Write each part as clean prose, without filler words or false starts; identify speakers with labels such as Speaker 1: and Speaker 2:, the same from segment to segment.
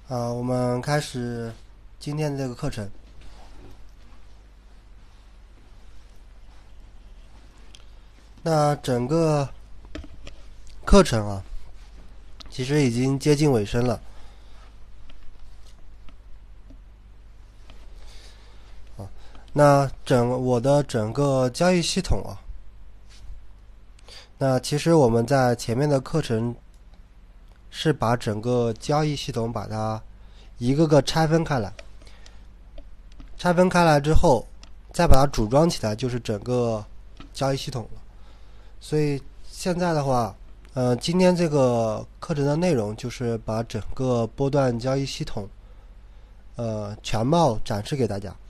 Speaker 1: 我们开始今天的这个课程。那整个课程其实已经接近尾声了。那我的整个交易系统那其实我们在前面的课程是把整个交易系统把它一个个拆分开来，之后再把它组装起来，就是整个交易系统了。所以现在的话，今天这个课程的内容就是把整个波段交易系统全貌展示给大家。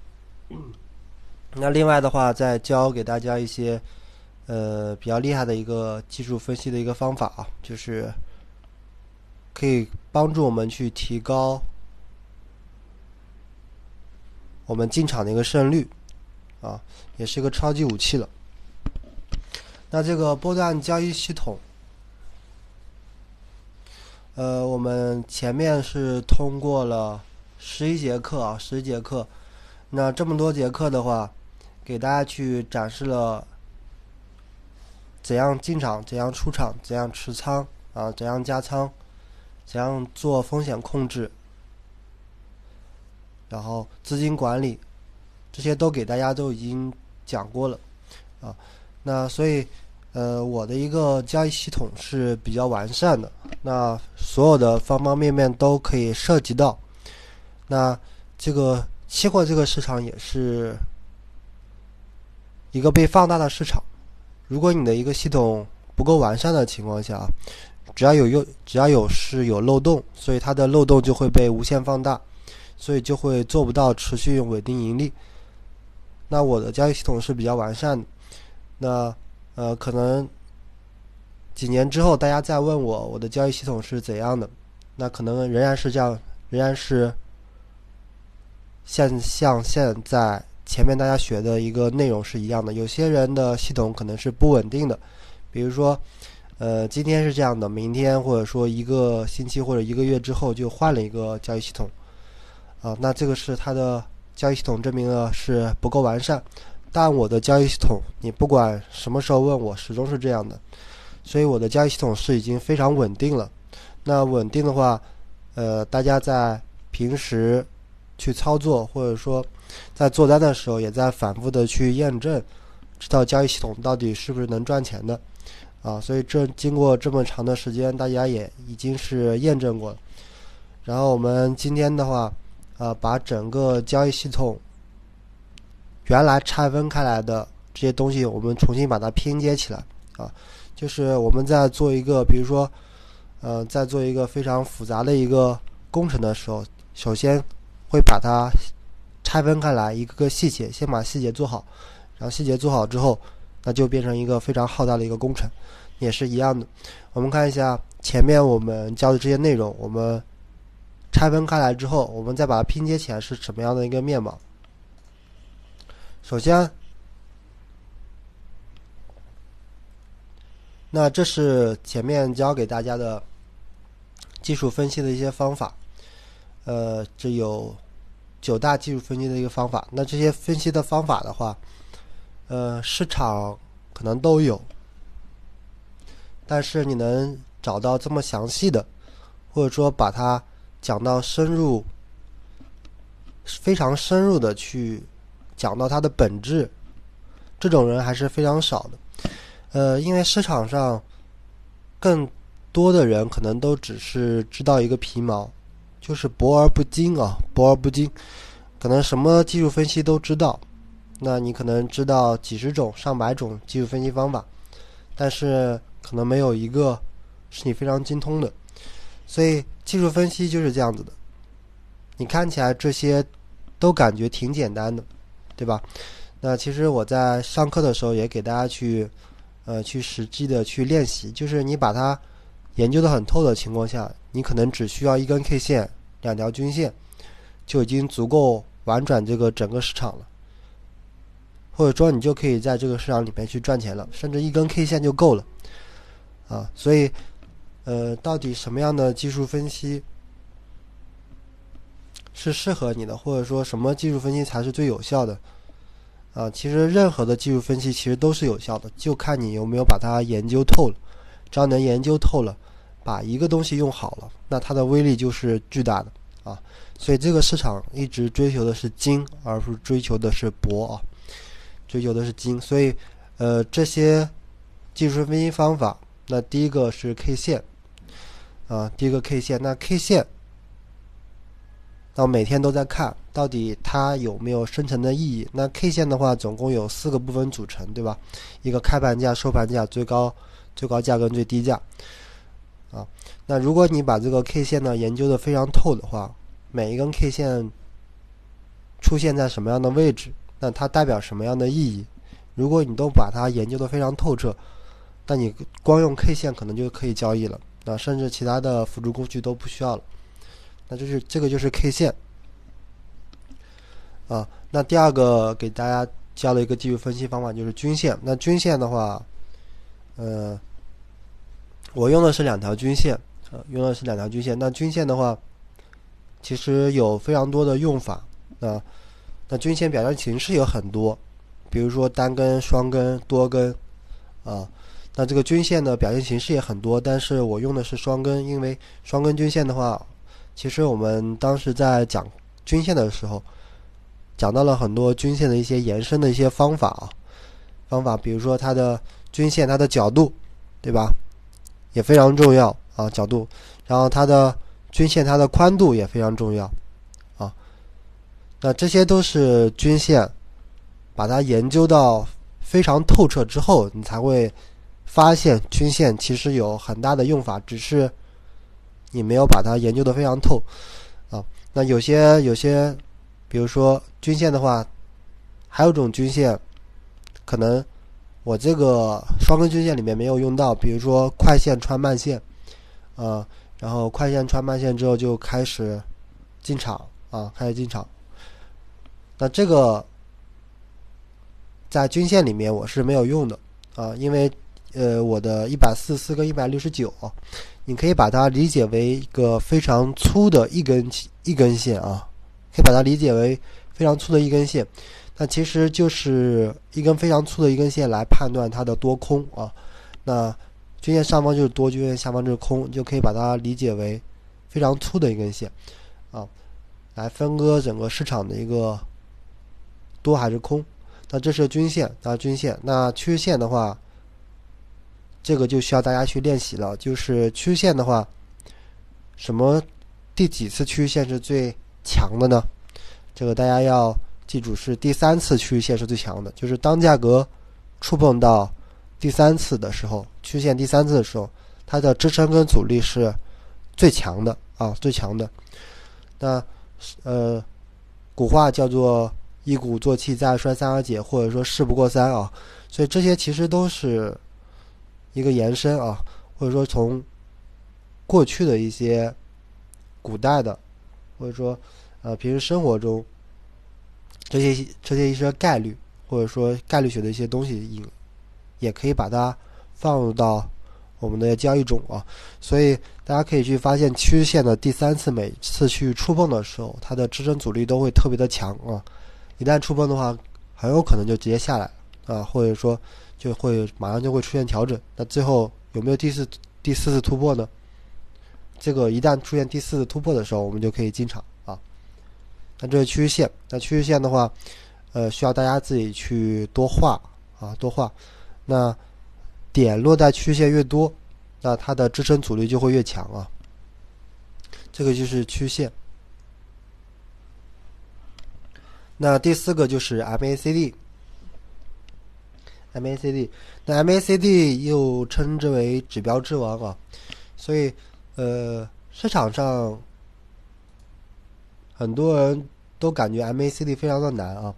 Speaker 1: 那另外的话，再教给大家一些比较厉害的一个技术分析的一个方法就是可以帮助我们去提高我们进场的一个胜率也是一个超级武器了。那这个波段交易系统我们前面是通过了11节课那这么多节课的话，给大家去展示了怎样进场，怎样出场，怎样持仓怎样加仓，怎样做风险控制，然后资金管理，这些都给大家都已经讲过了那所以我的一个交易系统是比较完善的，那所有的方方面面都可以涉及到。那这个期货这个市场也是一个被放大的市场，如果你的一个系统不够完善的情况下，只要有漏洞，所以它的漏洞就会被无限放大，所以就会做不到持续稳定盈利。那我的交易系统是比较完善的，那可能几年之后大家再问我的交易系统是怎样的，那可能仍然是这样，仍然是像现在前面大家学的一个内容是一样的。有些人的系统可能是不稳定的，比如说今天是这样的，明天或者说一个星期或者一个月之后就换了一个交易系统那这个是它的交易系统证明了是不够完善。但我的交易系统你不管什么时候问我始终是这样的，所以我的交易系统是已经非常稳定了。那稳定的话大家在平时去操作，或者说在做单的时候也在反复的去验证，知道交易系统到底是不是能赚钱的所以经过这么长的时间，大家也已经是验证过了。然后我们今天的话把整个交易系统原来拆分开来的这些东西，我们重新把它拼接起来就是我们在做一个，比如说在做一个非常复杂的一个工程的时候，首先会把它拆分开来，一个个细节，先把细节做好，然后细节做好之后，那就变成一个非常浩大的一个工程，也是一样的。我们看一下前面我们教的这些内容，我们拆分开来之后，我们再把它拼接起来是什么样的一个面貌。首先那这是前面教给大家的技术分析的一些方法这有9大技术分析的一个方法。那这些分析的方法的话市场可能都有，但是你能找到这么详细的，或者说把它讲到非常深入的去讲到它的本质，这种人还是非常少的因为市场上更多的人可能都只是知道一个皮毛，就是博而不精可能什么技术分析都知道，那你可能知道几十种上百种技术分析方法，但是可能没有一个是你非常精通的。所以技术分析就是这样子的，你看起来这些都感觉挺简单的，对吧？那其实我在上课的时候也给大家去实际的去练习，就是你把它研究的很透的情况下，你可能只需要一根 K 线2条均线就已经足够玩转这个整个市场了，或者说你就可以在这个市场里面去赚钱了，甚至一根 K 线就够了所以到底什么样的技术分析是适合你的，或者说什么技术分析才是最有效的其实任何的技术分析其实都是有效的，就看你有没有把它研究透了。只要能研究透了，把一个东西用好了，那它的威力就是巨大的所以这个市场一直追求的是精，而不是追求的是博追求的是精。所以这些技术分析方法，那第一个是 K 线第一个 K 线，那 K 线那每天都在看到底它有没有深层的意义。那 K 线的话总共有4个部分组成，对吧？一个开盘价、收盘价、最高价跟最低价那如果你把这个 K 线呢研究的非常透的话，每一根 K 线出现在什么样的位置，那它代表什么样的意义，如果你都把它研究的非常透彻，那你光用 K 线可能就可以交易了甚至其他的辅助工具都不需要了。那这个就是 K 线那第二个给大家教的一个技术分析方法就是均线。那均线的话我用的是2条均线那均线的话其实有非常多的用法那均线表现形式有很多，比如说单根、双根、多根那这个均线的表现形式也很多，但是我用的是双根，因为双根均线的话，其实我们当时在讲均线的时候讲到了很多均线的一些延伸的一些方法比如说它的均线它的角度，对吧，也非常重要角度，然后它的均线它的宽度也非常重要那这些都是均线把它研究到非常透彻之后，你才会发现均线其实有很大的用法，只是你没有把它研究得非常透那有些比如说均线的话，还有一种均线可能我这个双根均线里面没有用到，比如说快线穿慢线然后快线穿慢线之后就开始进场那这个在均线里面我是没有用的因为我的144跟169你可以把它理解为一个非常粗的一根线可以把它理解为非常粗的一根线，那其实就是一根非常粗的一根线来判断它的多空那均线上方就是多，均线下方就是空，就可以把它理解为非常粗的一根线来分割整个市场的一个多还是空。那这是均线那趋势线的话，这个就需要大家去练习了，就是趋势线的话，第几次趋势线是最强的呢？这个大家要记住，是第3次趋势线是最强的，就是当价格触碰到第3次的时候，趋势线第3次的时候，它的支撑跟阻力是最强的最强的。那古话叫做一鼓作气，再而衰，三而竭，或者说事不过三所以这些其实都是一个延伸或者说从过去的一些古代的，或者说平时生活中这些一些概率，或者说概率学的一些东西也可以把它放入到我们的交易中所以大家可以去发现趋势线的第3次每次去触碰的时候，它的支撑阻力都会特别的强一旦触碰的话，很有可能就直接下来或者说就会马上就会出现调整。那最后有没有第4次突破呢？这个一旦出现第4次突破的时候，我们就可以进场那这是趋势线。那趋势线的话需要大家自己去多画那点落在趋势线越多，那它的支撑阻力就会越强这个就是趋势线。那第4个就是 MACD。 那 MACD 又称之为指标之王所以市场上很多人都感觉 MACD 非常的难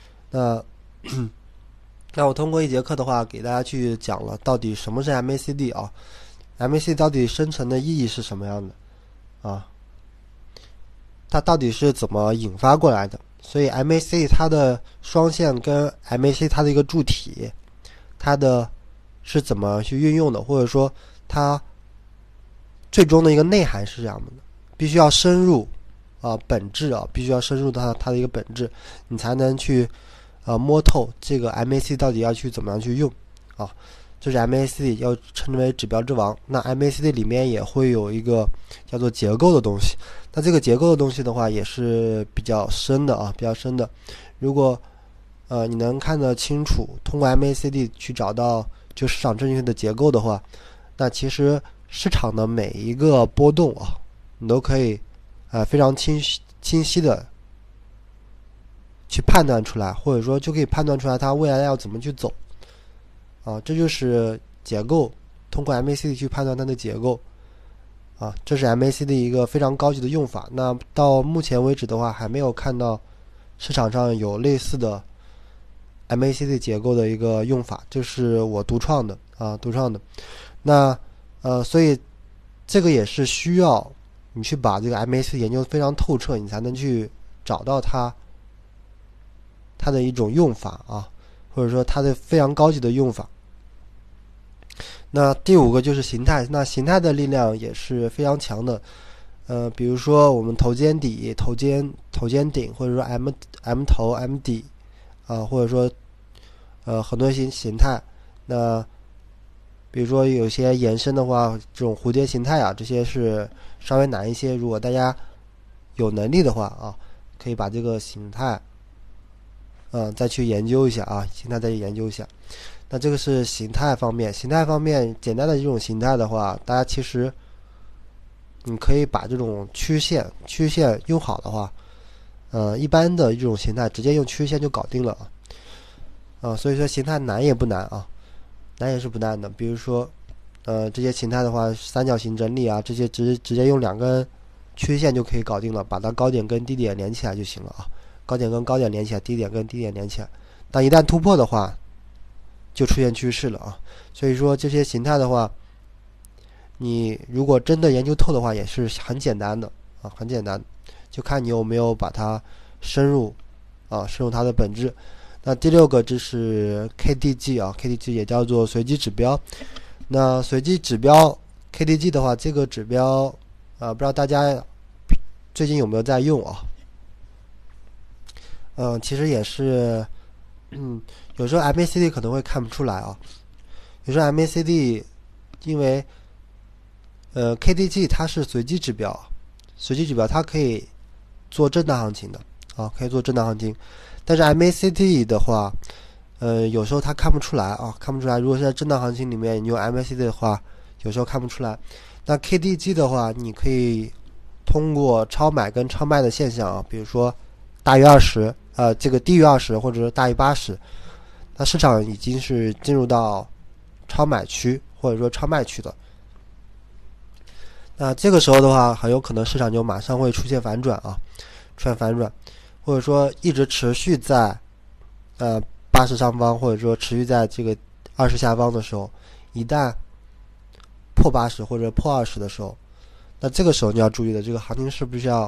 Speaker 1: 那我通过一节课的话给大家去讲了到底什么是 MACD MACD 到底生成的意义是什么样的它到底是怎么引发过来的。所以 MACD 它的双线跟 MACD 它的一个柱体，它的是怎么去运用的，或者说它最终的一个内涵是这样的，必须要深入本质啊，必须要深入到它的一个本质，你才能去摸透这个 MACD 到底要去怎么样去用啊。这是 MACD 要称之为指标之王。那 MACD 里面也会有一个叫做结构的东西，那这个结构的东西的话也是比较深的啊，比较深的。如果你能看得清楚，通过 MACD 去找到就市场正确的结构的话，那其实市场的每一个波动啊，你都可以非常清晰的去判断出来，或者说就可以判断出来它未来要怎么去走啊。这就是结构，通过 MACD 去判断它的结构啊，这是 MACD 一个非常高级的用法。那到目前为止的话，还没有看到市场上有类似的 MACD 结构的一个用法，这是我独创的。那所以这个也是需要你去把这个 MACD 研究得非常透彻，你才能去找到它的一种用法啊，或者说它的非常高级的用法。那第5个就是形态，那形态的力量也是非常强的。比如说我们头肩底、头肩顶，或者说 M 头、M 底或者说很多形态。那比如说有些延伸的话，这种蝴蝶形态啊，这些是稍微难一些。如果大家有能力的话啊，可以把这个形态再去研究一下啊，形态再去研究一下。那这个是形态方面，简单的这种形态的话，大家其实你可以把这种曲线用好的话，一般的这种形态直接用曲线就搞定了所以说形态难也不难啊，难也是不难的。比如说这些形态的话，三角形整理啊，这些直接用2根曲线就可以搞定了，把它高点跟低点连起来就行了啊，高点跟高点连起来，低点跟低点连起来。但一旦突破的话，就出现趋势了啊。所以说这些形态的话，你如果真的研究透的话，也是很简单的啊，很简单，就看你有没有把它深入它的本质。那第6个就是 KDJ 啊 ，KDJ 也叫做随机指标。那随机指标 KDJ 的话，这个指标不知道大家最近有没有在用啊？其实也是，有时候 MACD 可能会看不出来啊。有时候 MACD 因为KDJ 它是随机指标它可以做震荡行情的啊，可以做震荡行情。但是 MACD 的话，有时候它看不出来啊，看不出来。如果是在震荡行情里面，你用 MACD 的话，有时候看不出来。那 KDJ 的话，你可以通过超买跟超卖的现象啊，比如说大于20，这个低于20，或者是大于80，那市场已经是进入到超买区或者说超卖区的。那这个时候的话，很有可能市场就马上会出现反转啊，或者说一直持续在80上方，或者说持续在这个20下方的时候，一旦破80或者破20的时候，那这个时候你要注意的，这个行情是不是要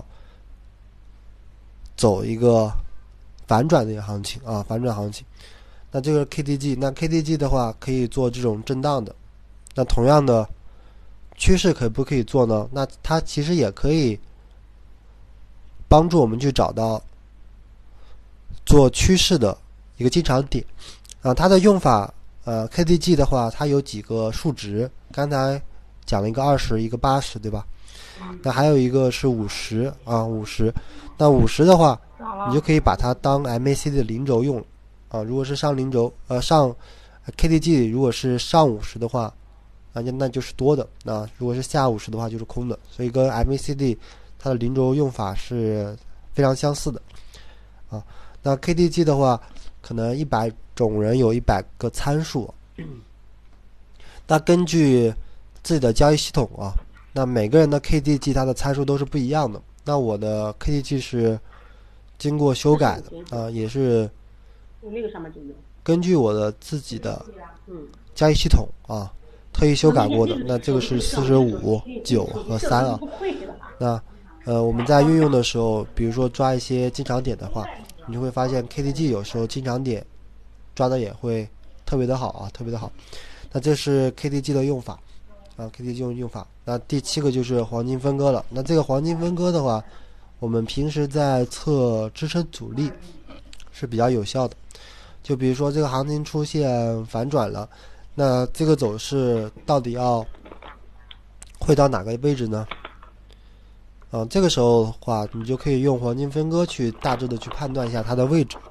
Speaker 1: 走一个反转的一个行情啊？反转行情。那这个 KDJ， 那 KDJ 的话可以做这种震荡的。那同样的趋势可不可以做呢？那它其实也可以帮助我们去找到做趋势的一个进场点它的用法KDJ 的话，它有几个数值，刚才讲了一个20，一个80，对吧？那还有一个是5050。那50的话，你就可以把它当 MACD 的零轴用了如果是上零轴上 KDJ 如果是上50的话，那就是多的。那如果是下50的话，就是空的。所以跟 MACD 它的零轴用法是非常相似的那 KDJ 的话，可能100种人有100个参数那根据自己的交易系统那每个人的 KDJ 它的参数都是不一样的。那我的 KDJ 是经过修改的也是根据我的自己的交易系统特意修改过的。那这个是45、9和3那我们在运用的时候，比如说抓一些进场点的话，你就会发现 KDJ 有时候进场点抓的也会特别的好特别的好。那这是 KDJ 的用法KDJ 用法。那第7个就是黄金分割了。那这个黄金分割的话， 我们平时在测支撑阻力是比较有效的。就比如说这个行情出现反转了，那这个走势到底会到哪个位置呢？这个时候的话，你就可以用黄金分割去大致的去判断一下它的位置。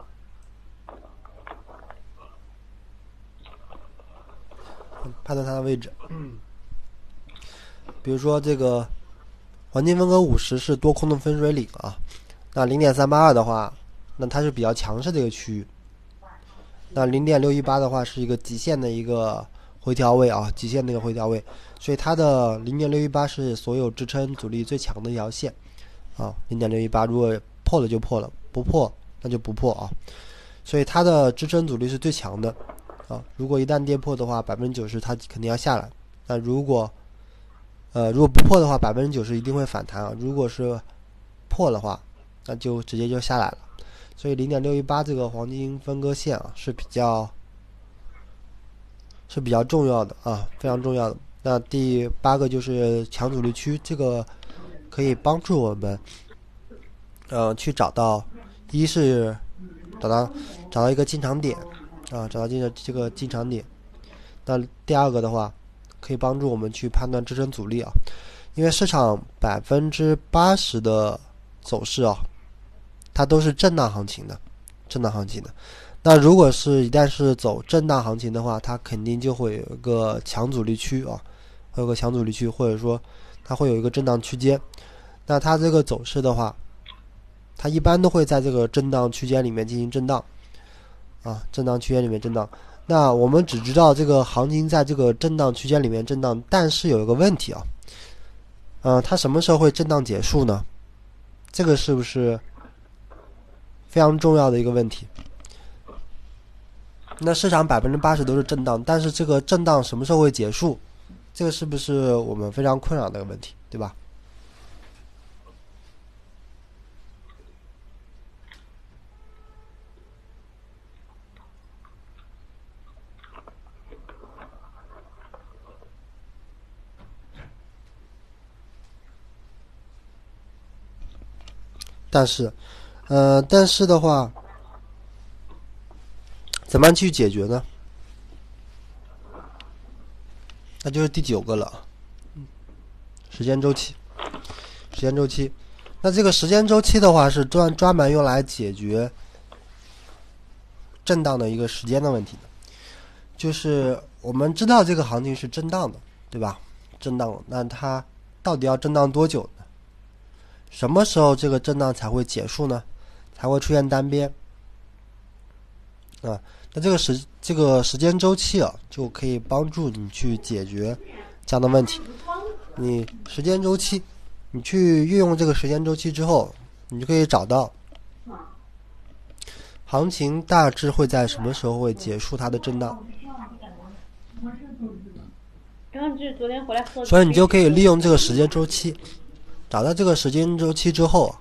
Speaker 1: 比如说这个黄金分割50是多空的分水岭啊，那 0.382 的话，那它是比较强势的一个区域。那 0.618 的话是一个极限的一个回调位啊，极限的一个回调位，所以它的 0.618 是所有支撑阻力最强的一条线啊。0.618 如果破了就破了，不破那就不破啊，所以它的支撑阻力是最强的啊。如果一旦跌破的话，90%它肯定要下来。那如果不破的话，90%一定会反弹啊。如果是破的话，那就直接就下来了。所以 0.618 这个黄金分割线啊是比较重要的啊，非常重要的。那第8个就是强阻力区，这个可以帮助我们去找到一个进场点啊，找到这个进场点。那第2个的话，可以帮助我们去判断支撑阻力啊，因为市场80%的走势啊，它都是震荡行情的。那如果是一旦是走震荡行情的话，它肯定就会有一个强阻力区啊，或者说它会有一个震荡区间。那它这个走势的话，它一般都会在这个震荡区间里面进行震荡啊，那我们只知道这个行情在这个震荡区间里面震荡，但是有一个问题啊，它什么时候会震荡结束呢？这个是不是非常重要的一个问题？那市场80%都是震荡，但是这个震荡什么时候会结束？这个是不是我们非常困扰的一个问题，对吧？但是的话，怎么样去解决呢？那就是第9个了，时间周期。那这个时间周期的话，是专门用来解决震荡的一个时间的问题的。就是我们知道这个行情是震荡的，对吧？震荡了，那它到底要震荡多久呢？什么时候这个震荡才会结束呢？才会出现单边啊？那这个时间周期啊，就可以帮助你去解决这样的问题。你去运用这个时间周期之后，你就可以找到行情大致会在什么时候会结束它的震荡。所以你就可以利用这个时间周期，找到这个时间周期之后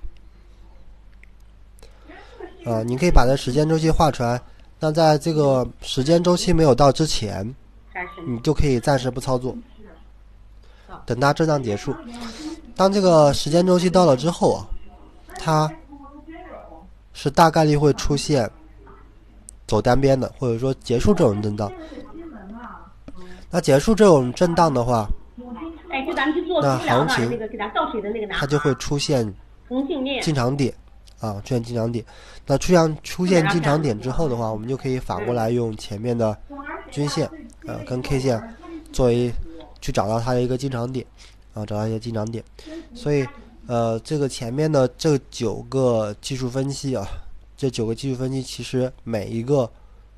Speaker 1: 你可以把这时间周期画出来。那在这个时间周期没有到之前，你就可以暂时不操作，等它震荡结束。当这个时间周期到了之后它是大概率会出现走单边的，或者说结束这种震荡。那结束这种震荡的话，那行情它就会出现进场点啊，出现进场点。那出现进场点之后的话，我们就可以反过来用前面的均线跟 K 线作为去找到它的一个进场点所以这个前面的这9个技术分析其实每一个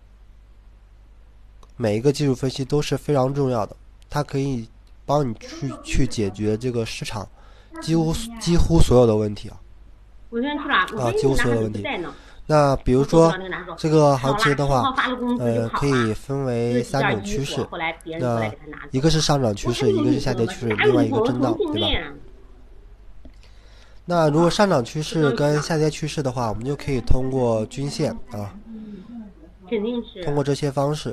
Speaker 1: 技术分析都是非常重要的，它可以帮你去解决这个市场几乎所有的问题几乎所有的问题。那比如说这个行情的话，可以分为3种趋势，那一个是上涨趋势，一个是下跌趋势，另外一个震荡，对吧？那如果上涨趋势跟下跌趋势的话，我们就可以通过均线通过这些方式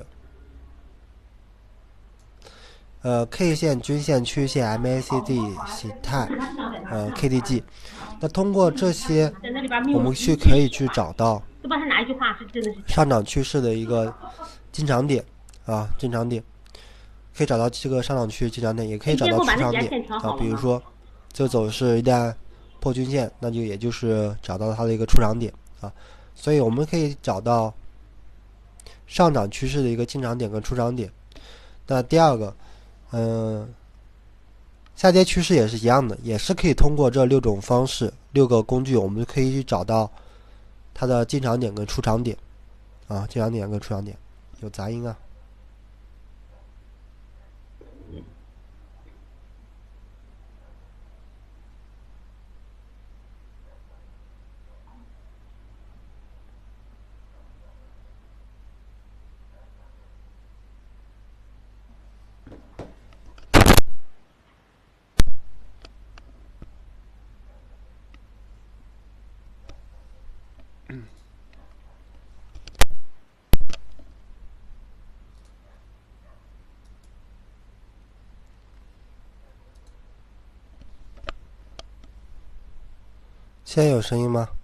Speaker 1: K 线、均线、趋势线、MACD 形态KDJ 那通过这些，我们可以去找到上涨趋势的一个进场点啊，进场点可以找到这个上涨区进场点，也可以找到出场点啊。比如说这个走势一旦破均线，那就也就是找到它的一个出场点啊。所以我们可以找到上涨趋势的一个进场点跟出场点。那第二个，下跌趋势也是一样的，也是可以通过这6种方式，6个工具，我们可以去找到它的进场点跟出场点啊，进场点跟出场点。有杂音啊。现在有声音吗？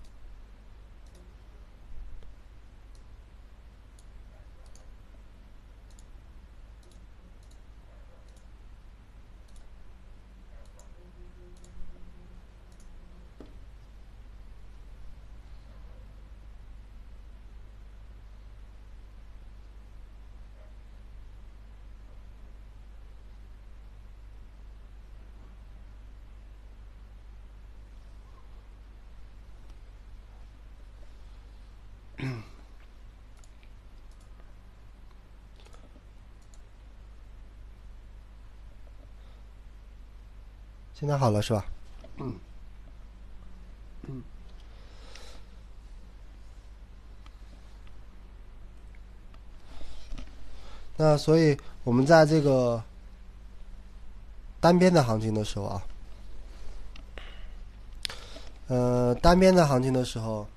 Speaker 1: 现在好了是吧？那所以我们在这个单边的行情的时候啊，单边的行情的时候，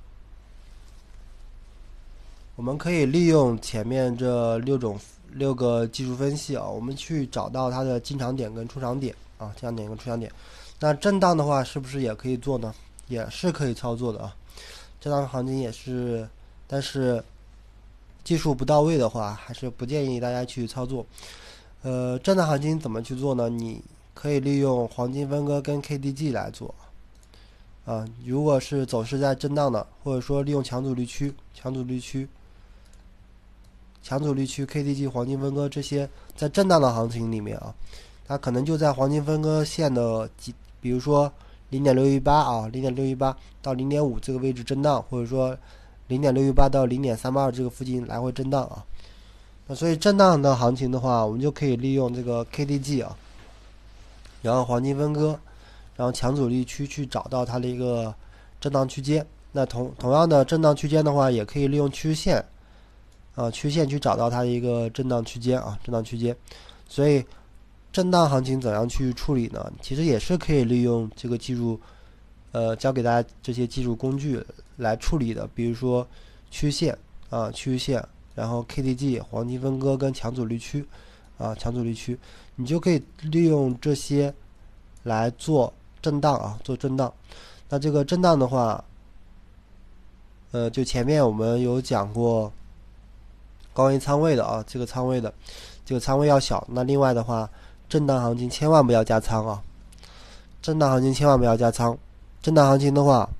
Speaker 1: 我们可以利用前面这6个技术分析啊，我们去找到它的进场点跟出场点啊，进场点跟出场点。那震荡的话，是不是也可以做呢？也是可以操作的啊。震荡行情也是，但是技术不到位的话，还是不建议大家去操作。震荡行情怎么去做呢？你可以利用黄金分割跟 KDJ 来做啊。如果是走势在震荡的，或者说利用强阻力区、KDJ 黄金分割这些在震荡的行情里面啊，它可能就在黄金分割线的比如说 0.618 啊 0.618 到 0.5 这个位置震荡，或者说 0.618 到 0.382 这个附近来回震荡啊。那所以震荡的行情的话，我们就可以利用这个 KDJ 啊，然后黄金分割，然后强阻力区去找到它的一个震荡区间。那同样的震荡区间的话，也可以利用趋势线去找到它的一个震荡区间啊，震荡区间。所以震荡行情怎样去处理呢？其实也是可以利用这个技术，教给大家这些技术工具来处理的。比如说趋势线，然后 KDJ 黄金分割跟强阻力区你就可以利用这些来做震荡啊，做震荡。那这个震荡的话，就前面我们有讲过高位仓位的啊，这个仓位要小。那另外的话，震荡行情千万不要加仓啊！震荡行情千万不要加仓。震荡行情的话，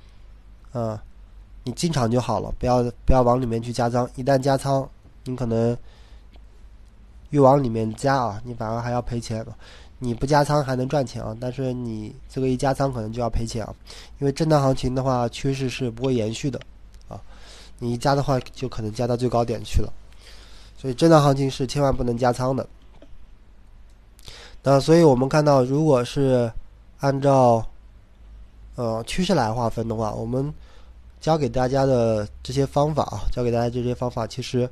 Speaker 1: 你进场就好了，不要往里面去加仓。一旦加仓，你可能越往里面加啊，你反而还要赔钱。你不加仓还能赚钱啊，但是你这个一加仓可能就要赔钱啊，因为震荡行情的话，趋势是不会延续的啊。你一加的话，就可能加到最高点去了。所以震荡行情是千万不能加仓的。那所以我们看到，如果是按照趋势来划分的话，我们教给大家的这些方法其实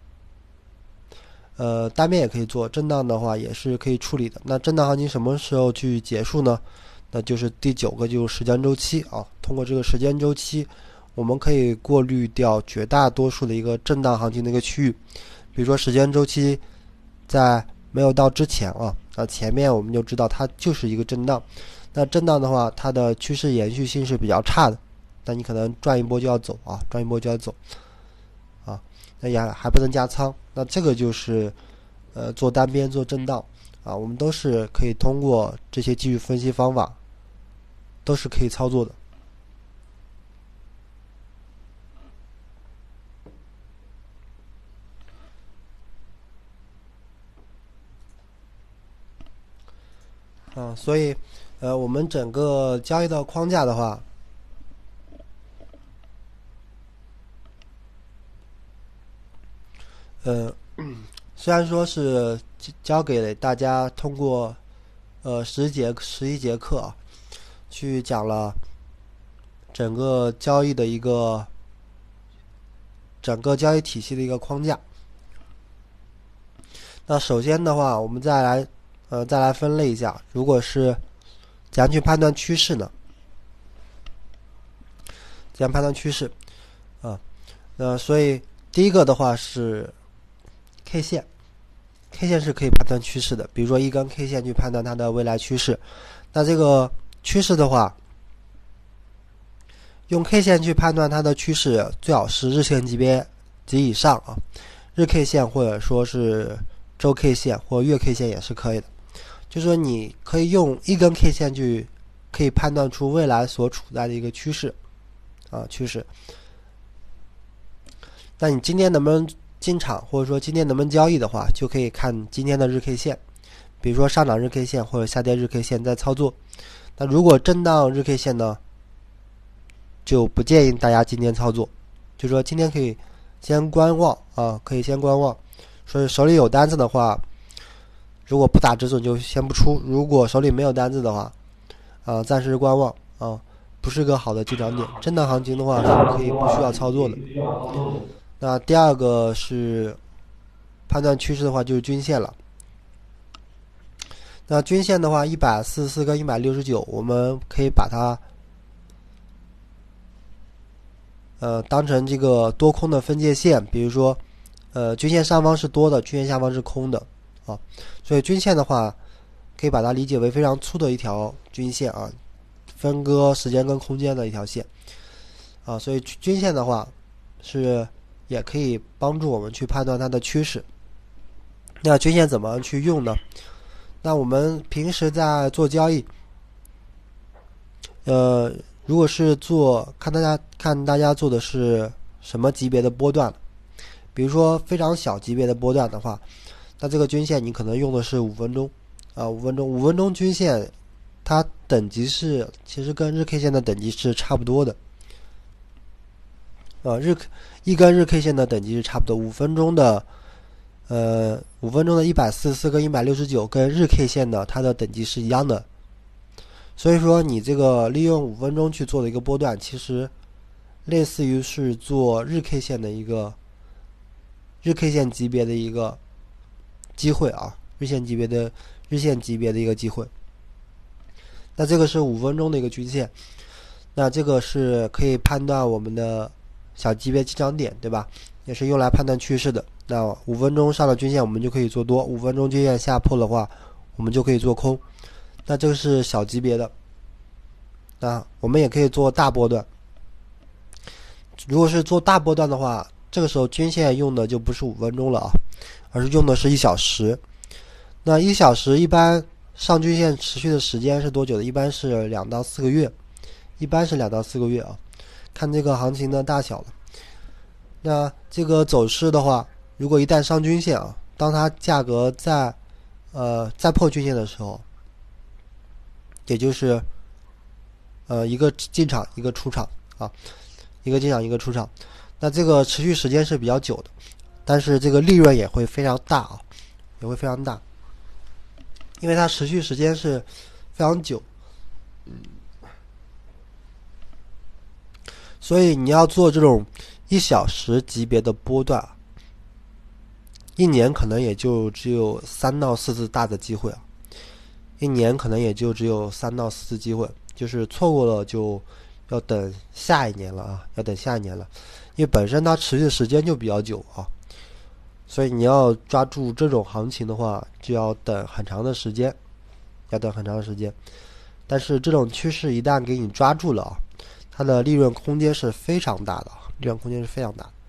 Speaker 1: 单边也可以做，震荡的话也是可以处理的。那震荡行情什么时候去结束呢？那就是第9个，就是时间周期啊。通过这个时间周期，我们可以过滤掉绝大多数的一个震荡行情的一个区域。比如说时间周期在没有到之前啊，那前面我们就知道它就是一个震荡。 那震荡的话，它的趋势延续性是比较差的，那你可能赚一波就要走啊，赚一波就要走啊，那也还不能加仓。那这个就是做单边做震荡啊，我们都是可以通过这些技术分析方法，都是可以操作的。所以我们整个交易的框架的话，虽然说是教给大家通过11节课啊，去讲了整个交易的一个整个交易体系的一个框架。那首先的话，我们再来分类一下，如果是怎样去判断趋势呢？怎样判断趋势啊？所以第一个的话是 K 线。K 线是可以判断趋势的，比如说一根 K 线去判断它的未来趋势。那这个趋势的话，用 K 线去判断它的趋势，最好是日线级别及以上啊，日 K 线或者说是周 K 线或月 K 线也是可以的。就是说你可以用一根 K 线可以判断出未来所处在的一个趋势啊，趋势。那你今天能不能进场，或者说今天能不能交易的话，就可以看今天的日 K 线，比如说上涨日 K 线或者下跌日 K 线再操作。那如果震荡日 K 线呢，就不建议大家今天操作，就是说今天可以先观望啊，可以先观望。所以手里有单子的话，如果不打止损就先不出；如果手里没有单子的话，暂时观望啊，不是个好的进场点。震荡行情的话是可以不需要操作的。那第二个是判断趋势的话，就是均线了。那均线的话，144跟169，我们可以把它当成这个多空的分界线。比如说均线上方是多的，均线下方是空的啊。所以均线的话，可以把它理解为非常粗的一条均线啊，分割时间跟空间的一条线啊。所以均线的话也可以帮助我们去判断它的趋势。那均线怎么去用呢？那我们平时在做交易，如果是看大家做的是什么级别的波段，比如说非常小级别的波段的话，那这个均线你可能用的是5分钟啊，5分钟均线它等级其实跟日 K 线的等级是差不多的啊，一根日 K 线的等级是差不多，5分钟的144跟169跟日 K 线的它的等级是一样的。所以说你这个利用5分钟去做的一个波段，其实类似于是做日 K 线的日 K 线级别的一个机会啊，日线级别的一个机会。那这个是5分钟的一个均线，那这个是可以判断我们的小级别进场点，对吧？也是用来判断趋势的。那5分钟上了均线，我们就可以做多；5分钟均线下破的话，我们就可以做空。那这个是小级别的。那我们也可以做大波段。如果是做大波段的话，这个时候均线用的就不是5分钟了啊，而是用的是1小时。那1小时一般上均线持续的时间是多久的？一般是2到4个月，啊，看这个行情的大小了。那这个走势的话，如果一旦上均线啊，当它价格再破均线的时候，也就是一个进场一个出场啊，一个进场一个出场。那这个持续时间是比较久的，但是这个利润也会非常大啊，因为它持续时间是非常久。所以你要做这种1小时级别的波段，一年可能也就只有3到4次大的机会啊，就是错过了就要等下一年了啊，因为本身它持续的时间就比较久啊，所以你要抓住这种行情的话，就要等很长的时间， 但是这种趋势一旦给你抓住了啊，它的利润空间是非常大的，利润空间是非常大的。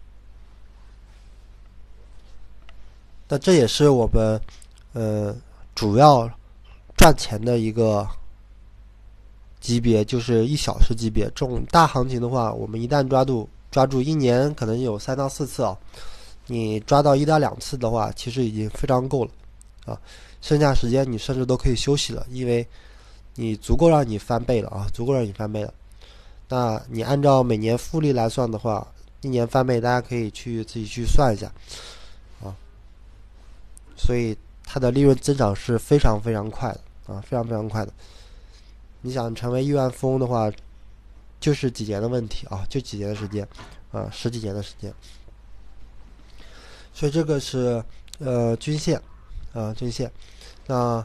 Speaker 1: 那这也是我们主要赚钱的一个级别，就是1小时级别。这种大行情的话，我们一旦抓住一年可能有3到4次啊，你抓到1到2次的话，其实已经非常够了啊。剩下时间你甚至都可以休息了，因为你足够让你翻倍了啊，足够让你翻倍了。那你按照每年复利来算的话，一年翻倍，大家可以自己去算一下啊。所以它的利润增长是非常非常快的啊，非常非常快的。你想成为亿万富翁的话，就是几年的问题啊，就几年的时间啊，10几年的时间。所以这个是均线啊，均线。那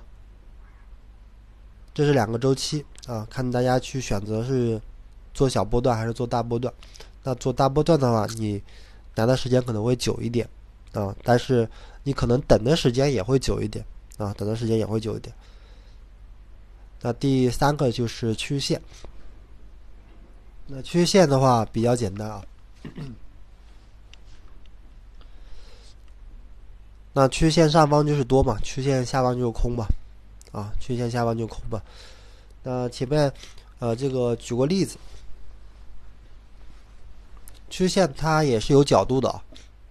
Speaker 1: 这是2个周期啊，看大家去选择是做小波段还是做大波段。那做大波段的话，你拿的时间可能会久一点啊，但是你可能等的时间也会久一点啊，等的时间也会久一点。那第3个就是趋势线。那趋势线的话比较简单啊，那趋势线上方就是多嘛，趋势线下方就是空嘛，啊，趋势线下方就空嘛。那前面这个举个例子，趋势线它也是有角度的啊。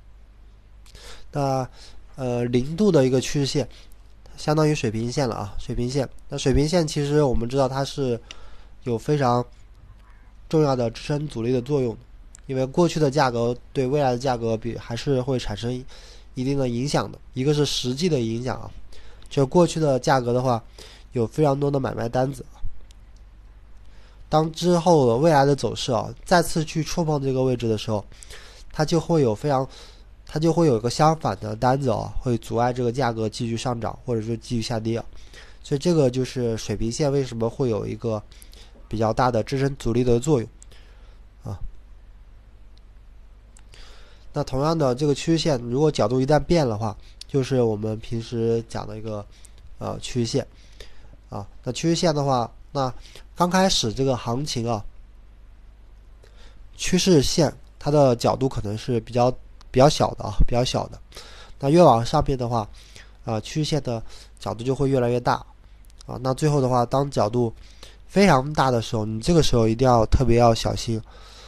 Speaker 1: 那0度的一个趋势线相当于水平线了啊，水平线。那水平线其实我们知道它是有非常重要的支撑阻力的作用，因为过去的价格对未来的价格还是会产生一定的影响的。一个是实际的影响啊，就过去的价格的话，有非常多的买卖单子。当之后的未来的走势啊，再次去触碰这个位置的时候，它就会有一个相反的单子啊，会阻碍这个价格继续上涨，或者说继续下跌啊。所以这个就是水平线为什么会有一个比较大的支撑阻力的作用啊。那同样的，这个趋势线如果角度一旦变的话，就是我们平时讲的一个趋势线啊。那趋势线的话，那刚开始这个行情啊，趋势线它的角度可能是比较小的啊，比较小的。那越往上面的话，趋势线的角度就会越来越大啊。那最后的话，当角度非常大的时候，你这个时候一定要特别要小心。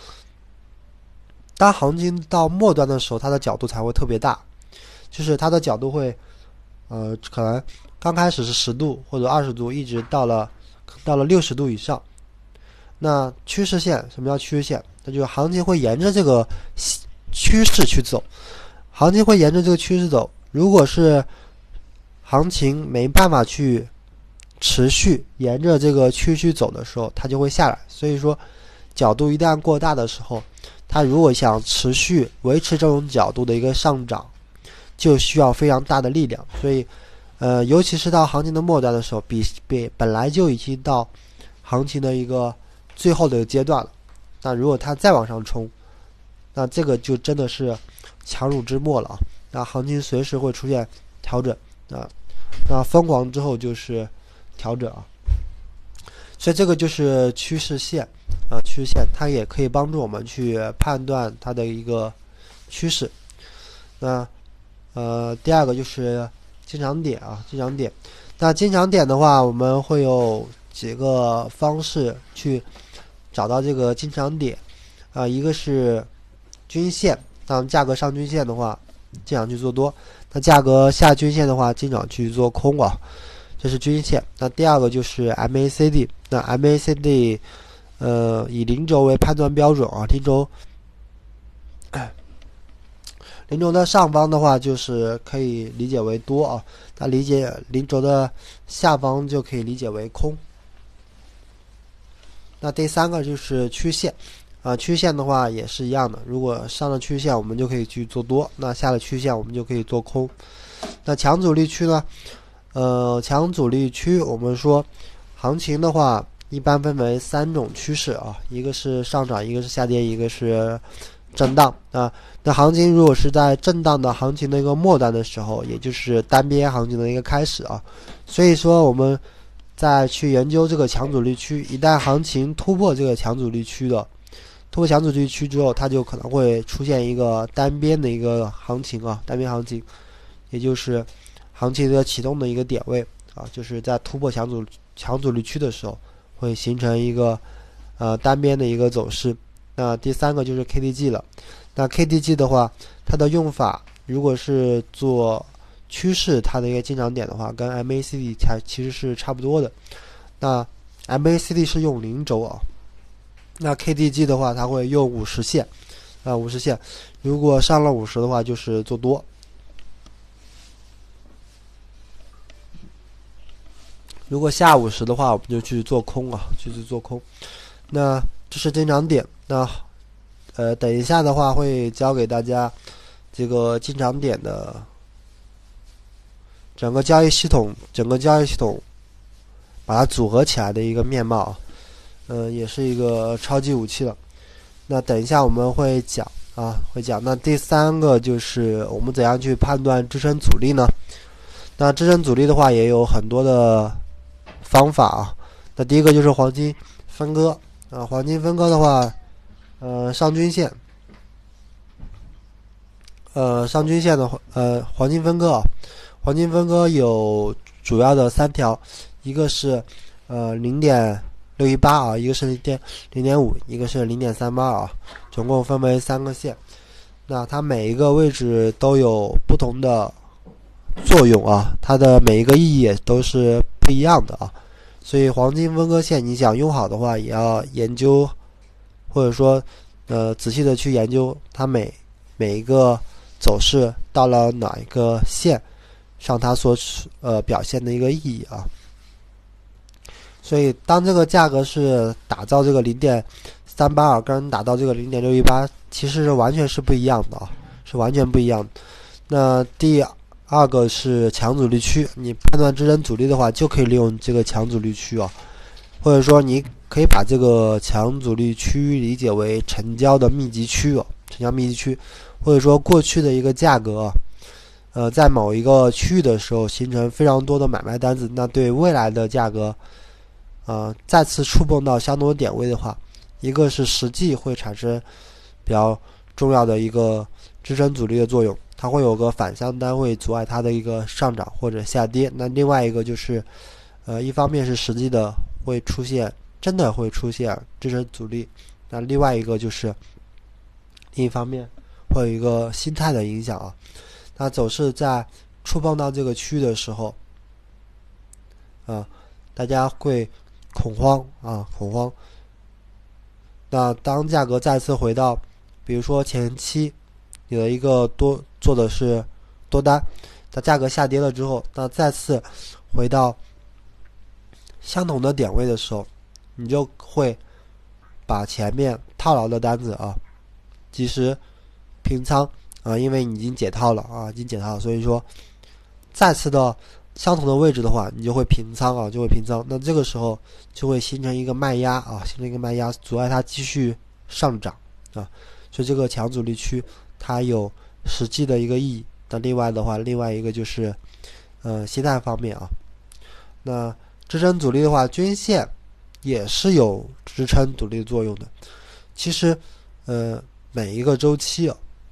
Speaker 1: 当行情到末端的时候，它的角度才会特别大，就是它的角度会可能刚开始是10度或者20度，一直到了60度以上。那趋势线，什么叫趋势线？那就是行情会沿着这个趋势去走，行情会沿着这个趋势走。如果是行情没办法去持续沿着这个趋势走的时候，它就会下来。所以说角度一旦过大的时候，它如果想持续维持这种角度的一个上涨，就需要非常大的力量。所以尤其是到行情的末端的时候，本来就已经到行情的一个最后的阶段了。那如果它再往上冲，那这个就真的是强弩之末了啊！那行情随时会出现调整啊，那疯狂之后就是调整啊。所以这个就是趋势线啊，趋势线它也可以帮助我们去判断它的一个趋势。那第二个就是进场点啊，进场点。那进场点的话，我们会有几个方式去找到这个进场点啊，一个是均线，当价格上均线的话，进场去做多；那价格下均线的话，进场去做空啊，这是均线。那第二个就是 MACD， 那 MACD 以零轴为判断标准啊，零轴的上方的话就是可以理解为多啊，那零轴的下方就可以理解为空。那第三个就是曲线啊，曲线的话也是一样的，如果上了曲线我们就可以去做多，那下了曲线我们就可以做空。那强阻力区呢？强阻力区我们说行情的话一般分为3种趋势啊，一个是上涨，一个是下跌，一个是震荡啊。那行情如果是在震荡的行情的一个末端的时候，也就是单边行情的一个开始啊，所以说我们再去研究这个强阻力区，一旦行情突破这个强阻力区之后，它就可能会出现一个单边的一个行情啊，单边行情，也就是行情的启动的一个点位啊，就是在突破强阻力区的时候，会形成一个单边的一个走势。那第三个就是 KDJ 了。那 KDJ 的话，它的用法如果是做趋势，它的一个进场点的话，跟 MACD 其实是差不多的。那 MACD 是用0轴啊，那 KDJ 的话，它会用50线啊，50线。如果上了50的话，就是做多；如果下50的话，我们就去做空啊，去做空。那这是进场点。那等一下的话会教给大家这个进场点的整个交易系统把它组合起来的一个面貌，也是一个超级武器了。那等一下我们会讲。那第三个就是我们怎样去判断支撑阻力呢？那支撑阻力的话也有很多的方法啊。那第一个就是黄金分割啊，黄金分割的话，上均线的话，黄金分割有主要的3条，一个是0.618啊，一个是0.5，一个是0.38啊，总共分为3个线。那它每一个位置都有不同的作用啊，它的每一个意义都是不一样的啊。所以黄金分割线你想用好的话，也要研究，或者说仔细的去研究它每一个走势到了哪一个线上它所表现的一个意义啊。所以当这个价格是打造这个0.382跟打造这个0.618，其实是完全是不一样的啊，是完全不一样的。那第二个是强阻力区，你判断支撑阻力的话，就可以利用这个强阻力区啊，或者说你可以把这个强阻力区理解为成交的密集区啊，或者说过去的一个价格在某一个区域的时候形成非常多的买卖单子，那对未来的价格再次触碰到相同的点位的话，一个是实际会产生比较重要的一个支撑阻力的作用，它会有个反向单会阻碍它的一个上涨或者下跌。那另外一个就是一方面是实际的真的会出现支撑阻力，那另外一个就是另一方面会有一个心态的影响啊。那走势在触碰到这个区域的时候大家会恐慌。那当价格再次回到比如说前期你的一个做的是多单，那价格下跌了之后，那再次回到相同的点位的时候，你就会把前面套牢的单子及时平仓因为你已经解套了所以说再次的相同的位置的话，你就会平仓那这个时候就会形成一个卖压阻碍它继续上涨所以这个强阻力区它有实际的一个意义。那另外一个就是心态方面那支撑阻力的话，均线也是有支撑阻力作用的。其实每一个周期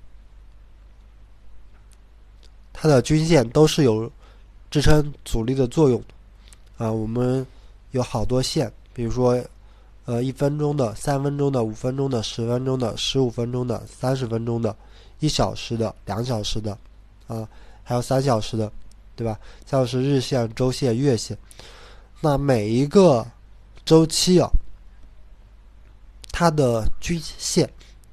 Speaker 1: 它的均线都是有支撑阻力的作用我们有好多线，比如说1分钟的、3分钟的、5分钟的、10分钟的、15分钟的、30分钟的、1小时的、2小时的还有3小时的，对吧？像是日线、周线、月线。那每一个周期它的均线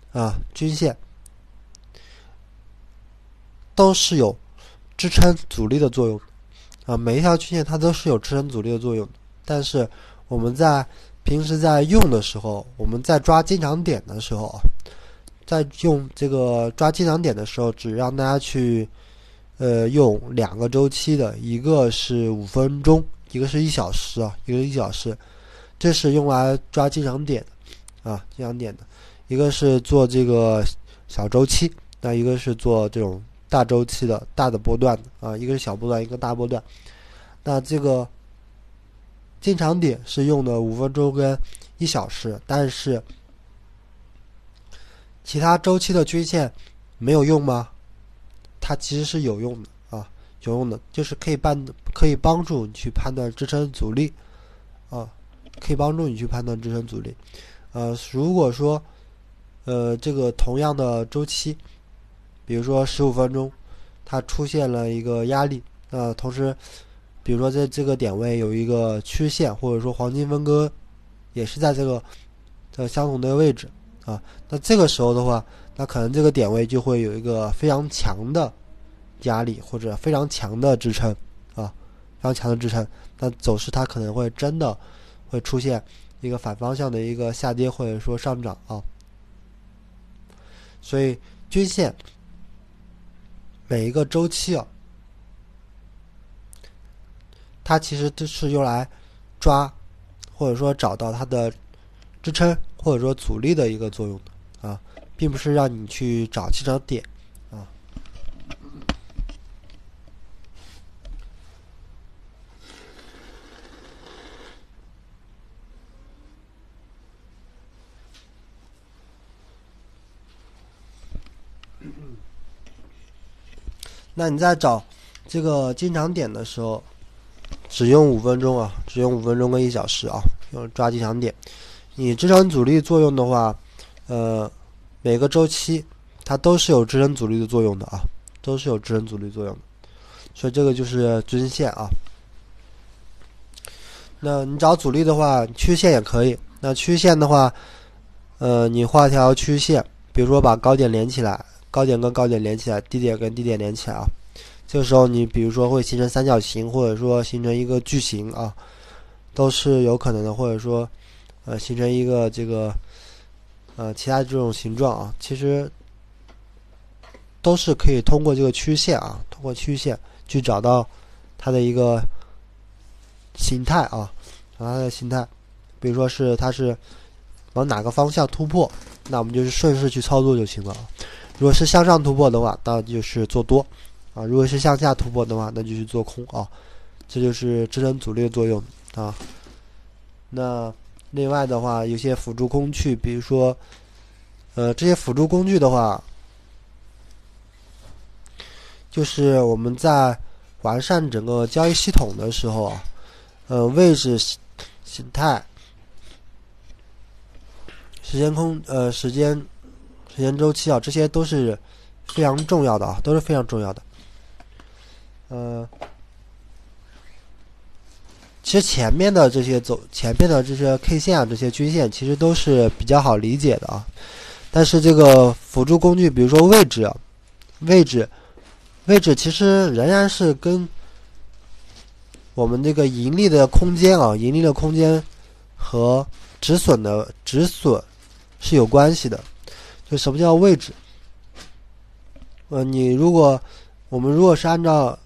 Speaker 1: 都是有支撑阻力的作用每一条均线它都是有支撑阻力的作用的。但是我们在平时在用的时候，我们在抓进场点的时候在用这个抓进场点的时候，只让大家去用2个周期的，一个是5分钟，一个是1小时这是用来抓进场点的一个是做这个小周期，那一个是做这种大周期的大的波段一个是小波段，一个大波段。那这个进场点是用的5分钟跟1小时，但是其他周期的均线没有用吗？它其实是有用的啊，有用的，就是可以帮助你去判断支撑阻力啊，可以帮助你去判断支撑阻力。如果说这个同样的周期，比如说15分钟，它出现了一个压力，同时比如说在这个点位有一个曲线或者说黄金分割也是在这个相同的位置啊，那这个时候的话，那可能这个点位就会有一个非常强的压力或者非常强的支撑啊，非常强的支撑，那走势它可能会真的会出现一个反方向的一个下跌或者说上涨啊。所以均线每一个周期啊，它其实都是用来抓或者说找到它的支撑或者说阻力的一个作用的啊，并不是让你去找进场点啊。那你在找这个进场点的时候，只用5分钟啊，只用5分钟跟1小时啊，用抓进场点。你支撑阻力作用的话，每个周期它都是有支撑阻力的作用的啊，都是有支撑阻力作用的。所以这个就是均线啊。那你找阻力的话，曲线也可以。那曲线的话，你画条曲线，比如说把高点连起来，高点跟高点连起来，低点跟低点连起来啊。这个时候你比如说会形成三角形，或者说形成一个矩形啊，都是有可能的，或者说形成一个这个其他这种形状啊，其实都是可以通过这个曲线啊，通过曲线去找到它的一个形态啊，找到它的形态。比如说是它是往哪个方向突破，那我们就是顺势去操作就行了。如果是向上突破的话，那就是做多啊；如果是向下突破的话，那就是做空啊。这就是支撑阻力的作用啊。那另外的话，有些辅助工具，比如说这些辅助工具的话，就是我们在完善整个交易系统的时候啊，位置、形态、时间周期啊，这些都是非常重要的啊，都是非常重要的。其实前面的这些K 线啊，这些均线其实都是比较好理解的啊。但是这个辅助工具，比如说位置其实仍然是跟我们这个盈利的空间和止损是有关系的。就什么叫位置？我们如果是按照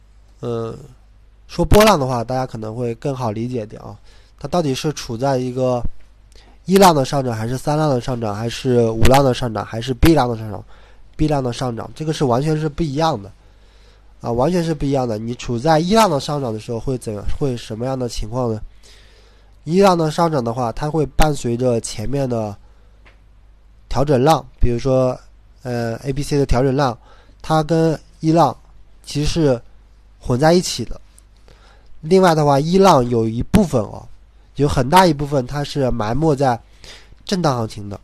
Speaker 1: 说波浪的话，大家可能会更好理解点啊。它到底是处在一个1浪的上涨，还是3浪的上涨，还是5浪的上涨，还是 B 浪的上涨？B 浪的上涨，这个是完全是不一样的啊，完全是不一样的。你处在1浪的上涨的时候会什么样的情况呢？1浪的上涨的话，它会伴随着前面的调整浪，比如说ABC 的调整浪，它跟1浪其实是混在一起的。另外的话，1浪有一部分有很大一部分它是埋没在震荡行情的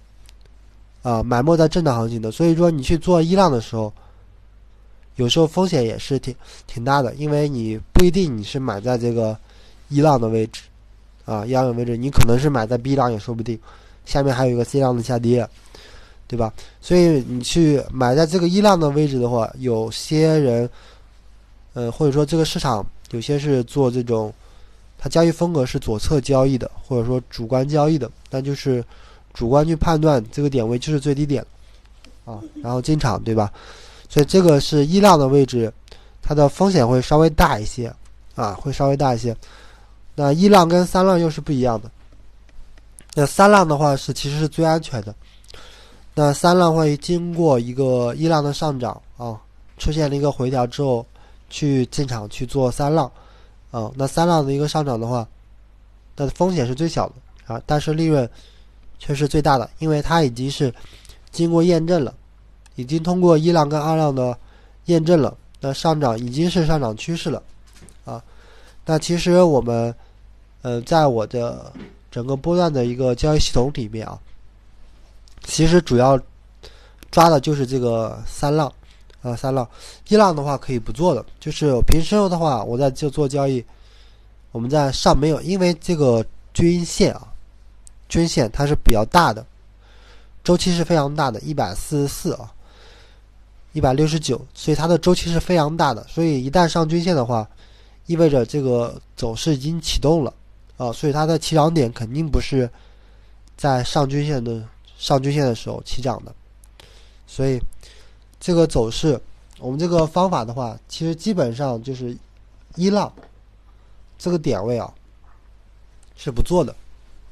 Speaker 1: 所以说你去做1浪的时候，有时候风险也是挺大的，因为你不一定你是买在这个1浪的位置啊，1浪的位置你可能是买在 B 浪也说不定，下面还有一个 C 浪的下跌，对吧？所以你去买在这个1浪的位置的话，有些人或者说这个市场有些是做这种，它交易风格是左侧交易的，或者说主观交易的，那就是主观去判断这个点位就是最低点啊，然后进场，对吧？所以这个是1浪的位置，它的风险会稍微大一些啊，会稍微大一些。那1浪跟3浪又是不一样的。那3浪的话其实是最安全的。那3浪会经过一个1浪的上涨啊，出现了一个回调之后，去进场去做3浪啊。那3浪的一个上涨的话， 的风险是最小的啊，但是利润却是最大的，因为它已经是经过验证了，已经通过一浪跟二浪的验证了，那上涨已经是上涨趋势了啊。那其实我们在我的整个波段的一个交易系统里面啊，其实主要抓的就是这个三浪啊，三浪。一浪的话可以不做的，就是平时的话我在做交易，我们在上没有，因为这个均线它是比较大的，周期是非常大的，144啊，169，所以它的周期是非常大的，所以一旦上均线的话，意味着这个走势已经启动了啊，所以它的起涨点肯定不是在上均线的时候起涨的，所以这个走势，我们这个方法的话，其实基本上就是一浪这个点位啊是不做的。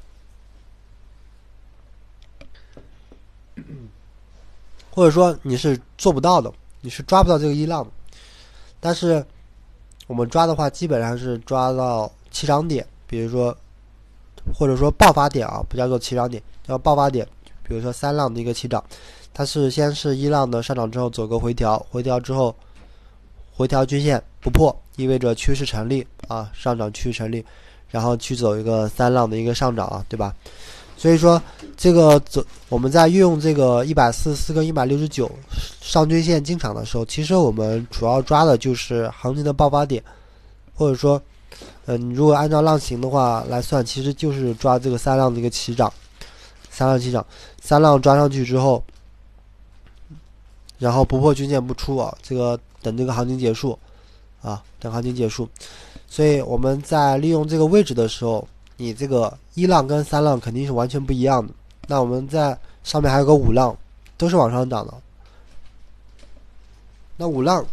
Speaker 1: 或者说你是做不到的，你是抓不到这个一浪的。但是我们抓的话，基本上是抓到起涨点，比如说或者说爆发点啊，不叫做起涨点，叫爆发点。比如说三浪的一个起涨，它是先是一浪的上涨之后走个回调，回调之后回调均线不破，意味着趋势成立啊，上涨趋势成立，然后去走一个三浪的一个上涨啊，对吧？所以说这个我们在运用这个144跟169上均线进场的时候，其实我们主要抓的就是行情的爆发点，或者说你如果按照浪形的话来算，其实就是抓这个三浪的一个起涨，三浪抓上去之后，然后不破均线不出啊，这个等这个行情结束啊，等行情结束。所以我们在利用这个位置的时候，你这个一浪跟三浪肯定是完全不一样的。那我们在上面还有个五浪，都是往上涨的。那五浪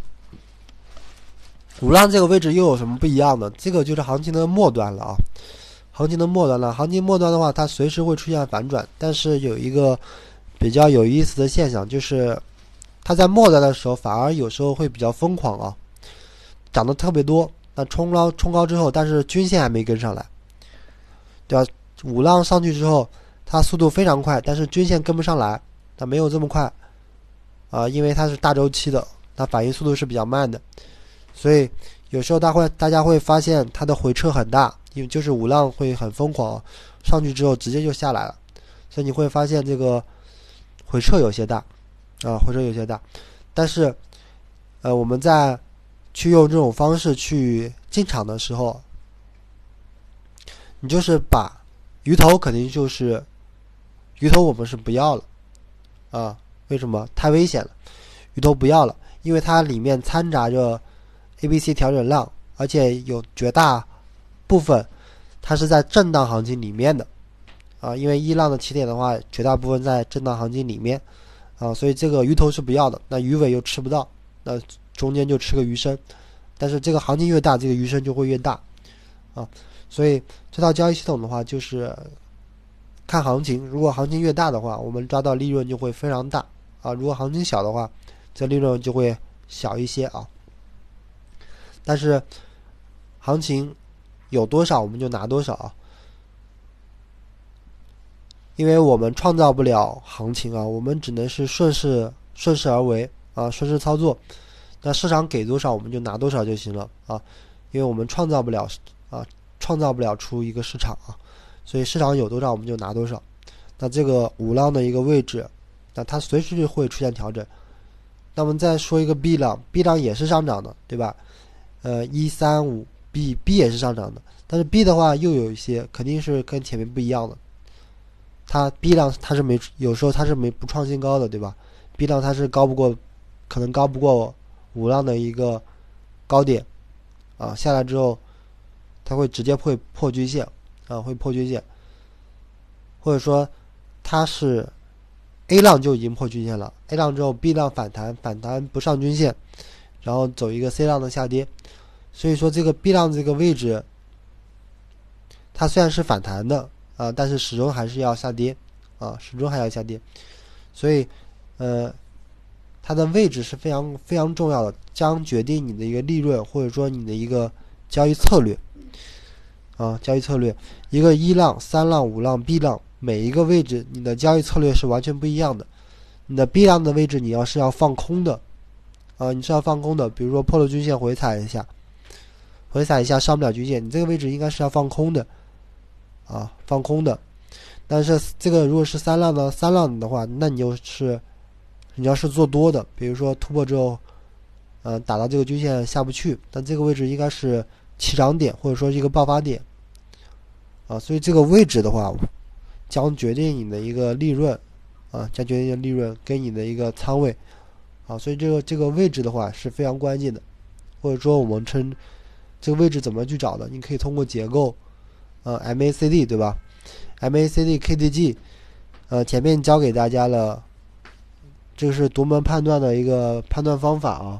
Speaker 1: 这个位置又有什么不一样的？这个就是行情的末端了啊。行情末端的话，它随时会出现反转，但是有一个比较有意思的现象，就是它在末端的时候反而有时候会比较疯狂啊，涨得特别多。那冲高之后，但是均线还没跟上来，对吧？五浪上去之后，它速度非常快，但是均线跟不上来，它没有这么快啊，因为它是大周期的，它反应速度是比较慢的，所以有时候大家会发现它的回撤很大，因为就是五浪会很疯狂，上去之后直接就下来了，所以你会发现这个回撤有些大啊，但是我们在去用这种方式去进场的时候，你就是把鱼头肯定就是鱼头我们是不要了啊，为什么？太危险了，鱼头不要了，因为它里面掺杂着 ABC 调整浪，而且有绝大部分它是在震荡行情里面的啊，因为一浪的起点的话，绝大部分在震荡行情里面啊，所以这个鱼头是不要的，那鱼尾又吃不到，那中间就吃个鱼身，但是这个行情越大，这个鱼身就会越大啊，所以这套交易系统的话就是看行情，如果行情越大的话，我们抓到利润就会非常大啊，如果行情小的话，这利润就会小一些啊。但是行情有多少我们就拿多少啊，因为我们创造不了行情啊，我们只能是顺势而为啊，顺势操作。那市场给多少我们就拿多少就行了啊，因为我们创造不了出一个市场啊，所以市场有多少我们就拿多少。那这个五浪的一个位置，那它随时就会出现调整。那我们再说一个 B 浪也是上涨的，对吧？135 B 也是上涨的，但是 B 的话又有一些肯定是跟前面不一样的。它 B 浪它是有时候它是不创新高的，对吧？ B 浪它是可能高不过五浪的一个高点啊，下来之后它会直接会破均线啊，或者说它是 A 浪就已经破均线了， A 浪之后 B 浪反弹不上均线，然后走一个 C 浪的下跌，所以说这个 B 浪这个位置它虽然是反弹的啊，但是始终还是要下跌啊，所以它的位置是非常非常重要的，将决定你的一个利润或者说你的一个交易策略交易策略，一个1浪、3浪、5浪、B 浪，每一个位置你的交易策略是完全不一样的。你的 B 浪的位置你要放空的，你是要放空的，比如说破了均线回踩一下上不了均线，你这个位置应该是要放空的，放空的。但是这个如果是3浪的话，那你要是做多的，比如说突破之后，打到这个均线下不去，但这个位置应该是起涨点或者说一个爆发点，所以这个位置的话，将决定你的一个利润，将决定利润跟你的一个仓位，所以这个位置的话是非常关键的，或者说我们称这个位置怎么去找的？你可以通过结构，MACD 对吧？MACD KDJ，前面教给大家了，这个是独门判断的一个判断方法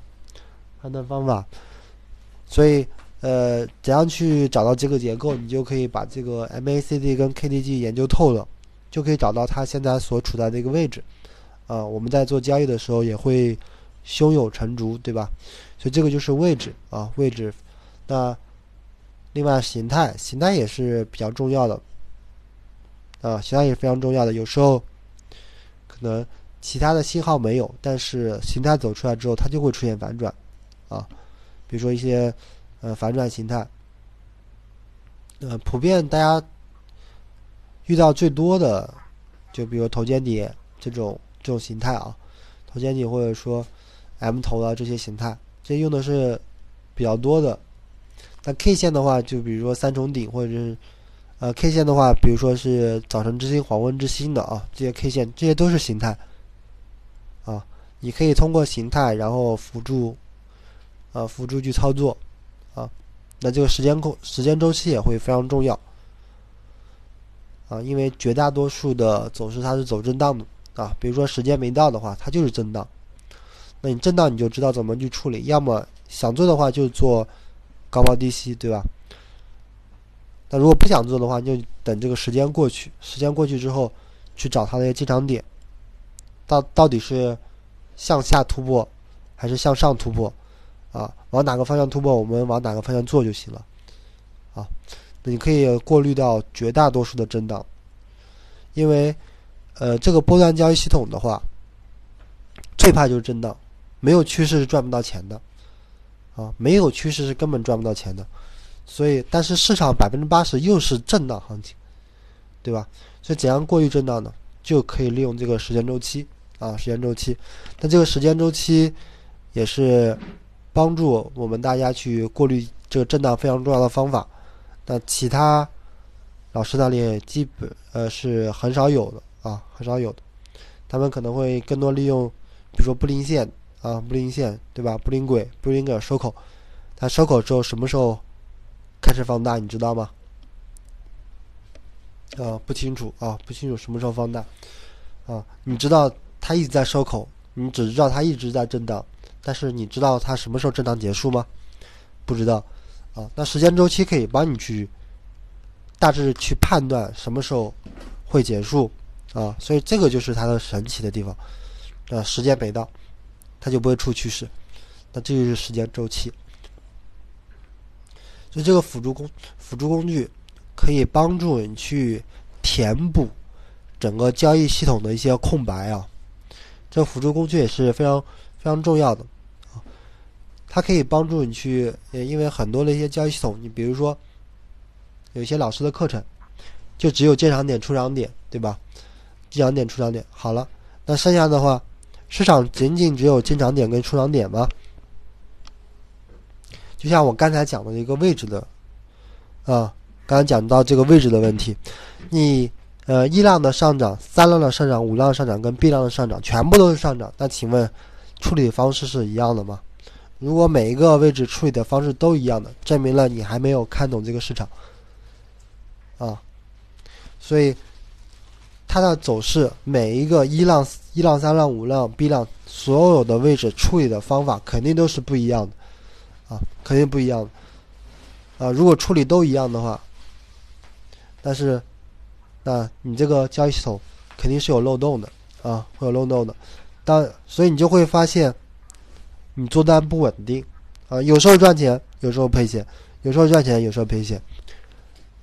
Speaker 1: 所以怎样去找到这个结构，你就可以把这个 MACD 跟 KDJ 研究透了，就可以找到它现在所处在的一个位置，我们在做交易的时候也会胸有成竹，对吧？所以这个就是位置位置。那另外形态也是比较重要的，形态也是非常重要的。有时候可能其他的信号没有，但是形态走出来之后，它就会出现反转，比如说一些反转形态，普遍大家遇到最多的，就比如头肩底这种形态头肩底或者说 M 头这些形态，这用的是比较多的。那 K 线的话，就比如说3重顶，或者是K 线的话，比如说是早晨之星、黄昏之星的这些 K 线，这些都是形态你可以通过形态，然后辅助去操作那这个时间周期也会非常重要因为绝大多数的走势它是走震荡的比如说时间没到的话，它就是震荡。那你震荡你就知道怎么去处理，要么想做的话就做高抛低吸，对吧？那如果不想做的话，你就等这个时间过去之后，去找它的一个进场点，到底是向下突破还是向上突破往哪个方向突破，我们往哪个方向做就行了那你可以过滤到绝大多数的震荡，因为这个波段交易系统的话，最怕就是震荡，没有趋势是赚不到钱的没有趋势是根本赚不到钱的。所以但是市场80%又是震荡行情，对吧？所以怎样过滤震荡呢？就可以利用这个时间周期时间周期。那这个时间周期也是帮助我们大家去过滤这个震荡非常重要的方法。那其他老师那里基本是很少有的很少有的。他们可能会更多利用比如说布林线对吧？布林轨收口，它收口之后什么时候开始放大你知道吗？不清楚什么时候放大你知道它一直在收口，你只知道它一直在震荡，但是你知道它什么时候震荡结束吗？不知道那时间周期可以帮你去大致去判断什么时候会结束所以这个就是它的神奇的地方时间没到它就不会出趋势，那这就是时间周期。所以这个辅助工具可以帮助你去填补整个交易系统的一些空白这个辅助工具也是非常非常重要的它可以帮助你去因为很多的一些交易系统，你比如说有一些老师的课程就只有进场点出场点，对吧？进场点出场点好了，那剩下的话市场仅仅只有进场点跟出场点吗？就像我刚才讲的一个位置的刚才讲到这个位置的问题，你1浪的上涨、3浪的上涨、5浪的上涨跟 B 浪的上涨全部都是上涨，那请问处理方式是一样的吗？如果每一个位置处理的方式都一样的，证明了你还没有看懂这个市场所以它的走势每一个1浪、3浪、5浪、B 浪所有的位置处理的方法肯定都是不一样的肯定不一样的如果处理都一样的话，但是那你这个交易系统肯定是有漏洞的会有漏洞的。所以你就会发现你做单不稳定有时候赚钱，有时候赔钱，有时候赚钱，有时候赔钱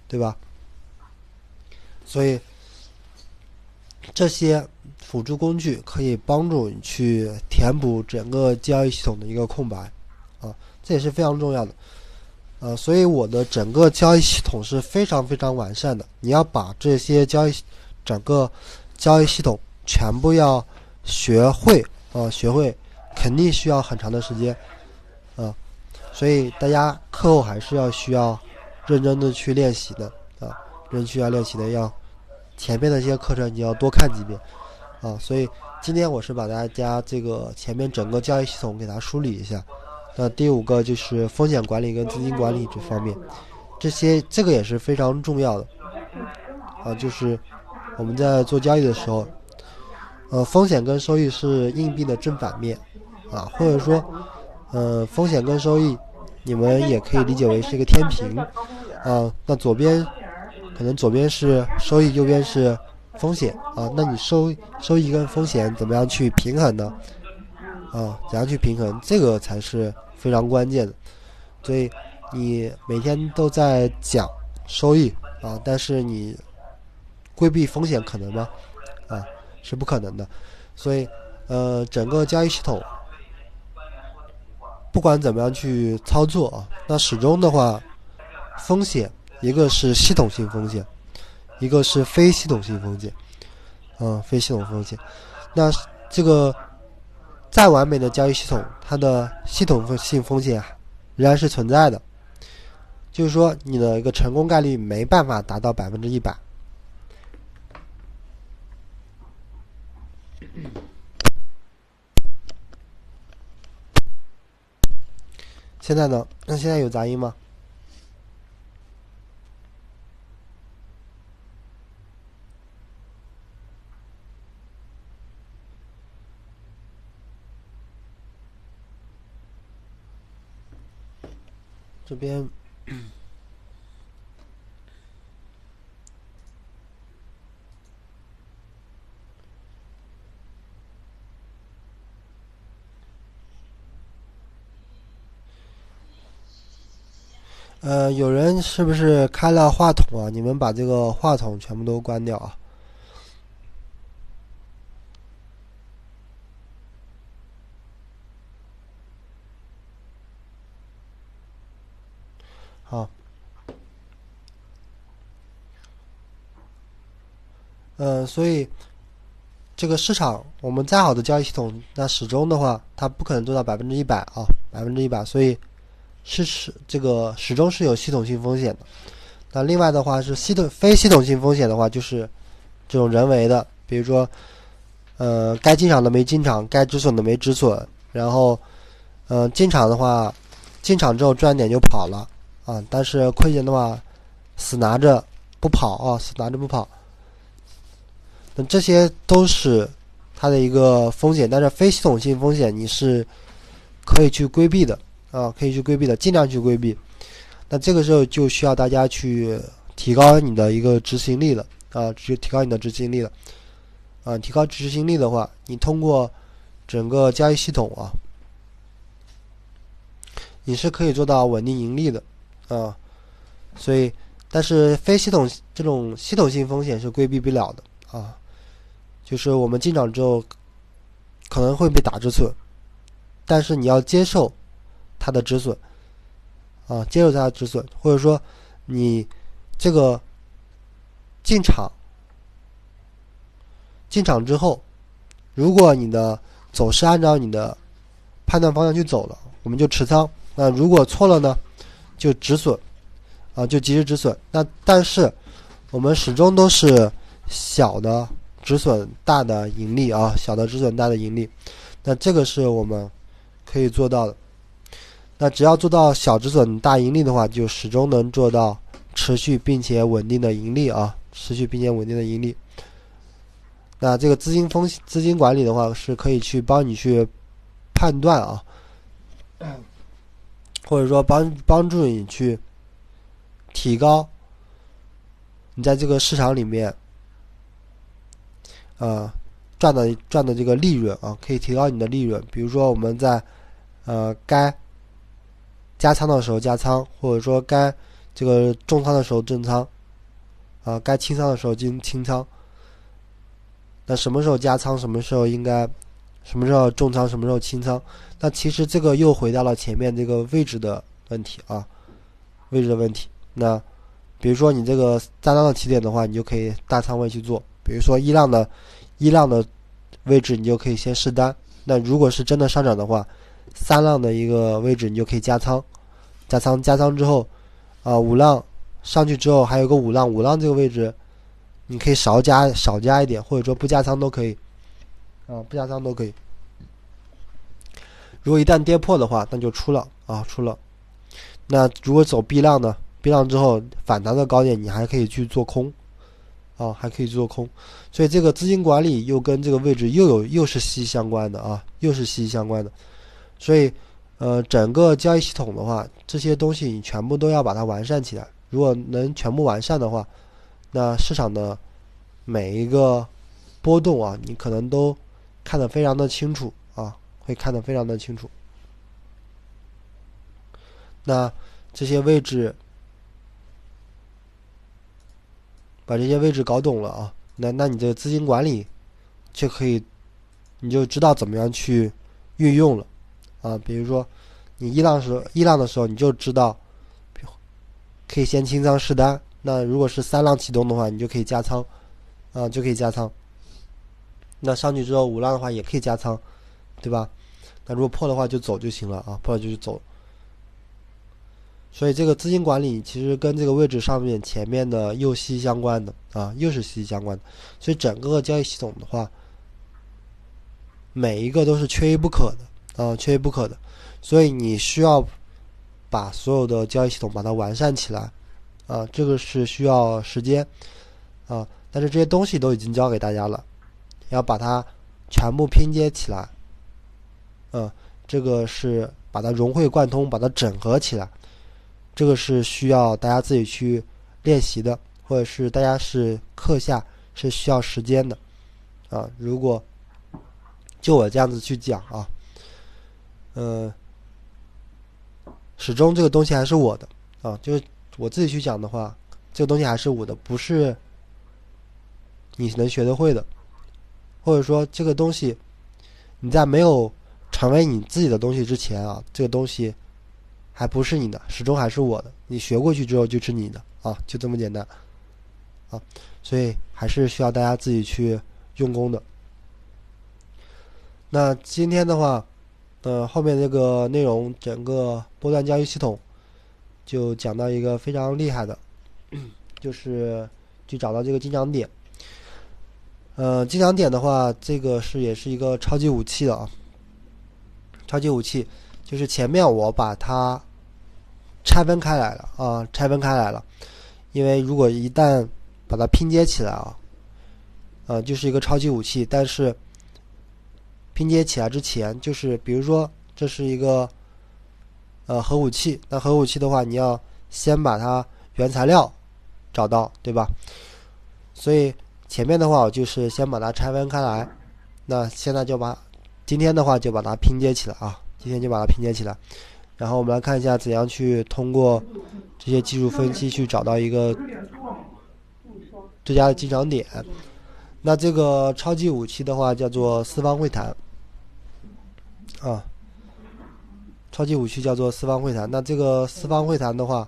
Speaker 1: 对吧？所以这些辅助工具可以帮助你去填补整个交易系统的一个空白这也是非常重要的所以我的整个交易系统是非常非常完善的。你要把这些整个交易系统全部要学会肯定需要很长的时间所以大家课后还是需要认真的去练习的需要练习的，要前面的一些课程你要多看几遍所以今天我是把大家这个前面整个交易系统给它梳理一下。那第5个就是风险管理跟资金管理这方面，这个也是非常重要的就是我们在做交易的时候风险跟收益是硬币的正反面或者说风险跟收益你们也可以理解为是一个天平那左边是收益，右边是风险那你收益跟风险怎么样去平衡呢怎样去平衡，这个才是非常关键的。所以你每天都在讲收益但是你规避风险可能吗是不可能的。所以整个交易系统不管怎么样去操作那始终的话风险一个是系统性风险，一个是非系统性风险非系统风险。那这个再完美的交易系统，它的系统性风险仍然是存在的，就是说你的一个成功概率没办法达到100%。现在呢？那现在有杂音吗？这边有人是不是开了话筒你们把这个话筒全部都关掉好所以这个市场我们再好的交易系统，那始终的话它不可能做到100%100%，所以这个始终是有系统性风险的。那另外的话是非系统性风险的话，就是这种人为的，比如说该进场的没进场，该止损的没止损，然后进场的话进场之后赚点就跑了但是亏钱的话死拿着不跑死拿着不跑。那这些都是它的一个风险，但是非系统性风险你是可以去规避的可以去规避的，尽量去规避。那这个时候就需要大家去提高你的一个执行力了提高你的执行力了提高执行力的话，你通过整个交易系统你是可以做到稳定盈利的所以但是这种系统性风险是规避不了的就是我们进场之后可能会被打止损，但是你要接受它的止损接受它的止损，或者说你这个进场之后，如果你的走势按照你的判断方向去走了，我们就持仓。那如果错了呢，就止损就及时止损。那但是我们始终都是小的止损大的盈利小的止损大的盈利。那这个是我们可以做到的。那只要做到小止损大盈利的话，就始终能做到持续并且稳定的盈利持续并且稳定的盈利。那这个资金管理的话，是可以去帮你去判断或者说帮助你去提高你在这个市场里面赚的这个利润可以提高你的利润。比如说我们在该加仓的时候加仓，或者说该这个重仓的时候重仓该清仓的时候进行清仓。那什么时候加仓，什么时候重仓，什么时候清仓？那其实这个又回到了前面这个位置的问题啊，位置的问题。那比如说你这个3浪的起点的话，你就可以大仓位去做。比如说一浪的位置，你就可以先试单。那如果是真的上涨的话，3浪的一个位置你就可以加仓之后5浪上去之后还有个5浪这个位置你可以少加一点，或者说不加仓都可以不加仓都可以。如果一旦跌破的话，那就出了。那如果走 B 浪呢？B 浪之后反弹的高点，你还可以去做空还可以做空。所以这个资金管理又跟这个位置又是息息相关的又是息息相关的。所以整个交易系统的话，这些东西你全部都要把它完善起来。如果能全部完善的话，那市场的每一个波动你可能都看得非常的清楚会看得非常的清楚。那这些位置，把这些位置搞懂了那你这个资金管理就可以，你就知道怎么样去运用了比如说你一浪的时候，你就知道可以先清仓试单。那如果是3浪启动的话，你就可以加仓那上去之后5浪的话也可以加仓，对吧？那如果破的话就走就行了破了就走。所以这个资金管理其实跟这个位置上面前面的又息息相关的又是息息相关的。所以整个交易系统的话，每一个都是缺一不可的所以你需要把所有的交易系统把它完善起来这个是需要时间但是这些东西都已经教给大家了，要把它全部拼接起来这个是把它融会贯通，把它整合起来，这个是需要大家自己去练习的，或者是大家是课下是需要时间的如果就我这样子去讲始终这个东西还是我的就是我自己去讲的话，这个东西还是我的，不是你能学得会的。或者说这个东西你在没有成为你自己的东西之前这个东西还不是你的，始终还是我的。你学过去之后就是你的就这么简单所以还是需要大家自己去用功的。那今天的话后面这个内容，整个波段交易系统就讲到一个非常厉害的，就是去找到这个进场点。进场点的话，这个也是一个超级武器的超级武器就是前面我把它拆分开来了因为如果一旦把它拼接起来就是一个超级武器。但是拼接起来之前，就是比如说这是一个核武器，那核武器的话，你要先把它原材料找到，对吧？所以前面的话我就是先把它拆分开来，那现在今天的话就把它拼接起来今天就把它拼接起来。然后我们来看一下怎样去通过这些技术分析去找到一个最佳的进场点。那这个超级武器的话叫做四方会谈超级武器叫做四方会谈。那这个四方会谈的话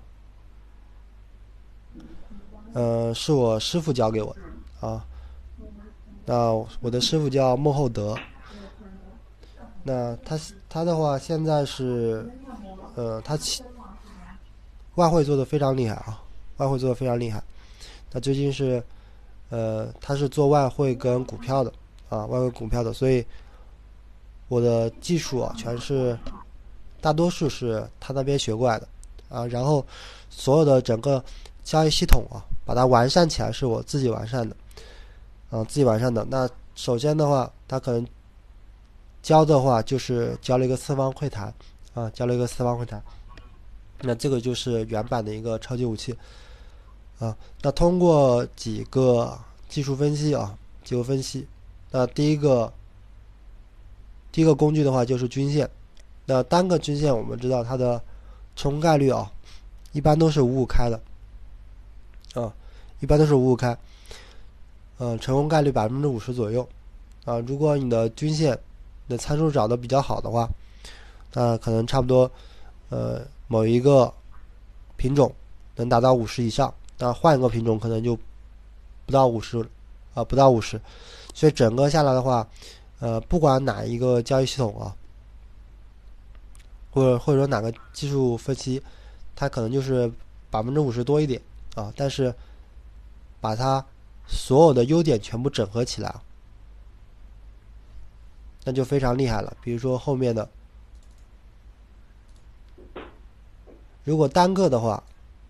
Speaker 1: 是我师傅教给我的那我的师傅叫孟厚德。那他的话现在是他外汇做的非常厉害外汇做的非常厉害。他最近是他是做外汇跟股票的外汇股票的，所以我的技术全是大多数是他那边学过来的然后所有的整个交易系统把它完善起来是我自己完善的那首先的话，他可能教的话就是教了一个四方会谈那这个就是原版的一个超级武器那通过几个技术分析那第一个工具的话就是均线。那单个均线我们知道它的成功概率一般都是5-5开的一般都是五五开，成功概率50%左右啊。如果你的均线的参数找的比较好的话，那可能差不多某一个品种能达到50以上，那换一个品种可能就不到50不到50。所以整个下来的话，不管哪一个交易系统啊，或者说哪个技术分析，它可能就是50%多一点啊，但是把它所有的优点全部整合起来，那就非常厉害了。比如说后面的，如果单个的话，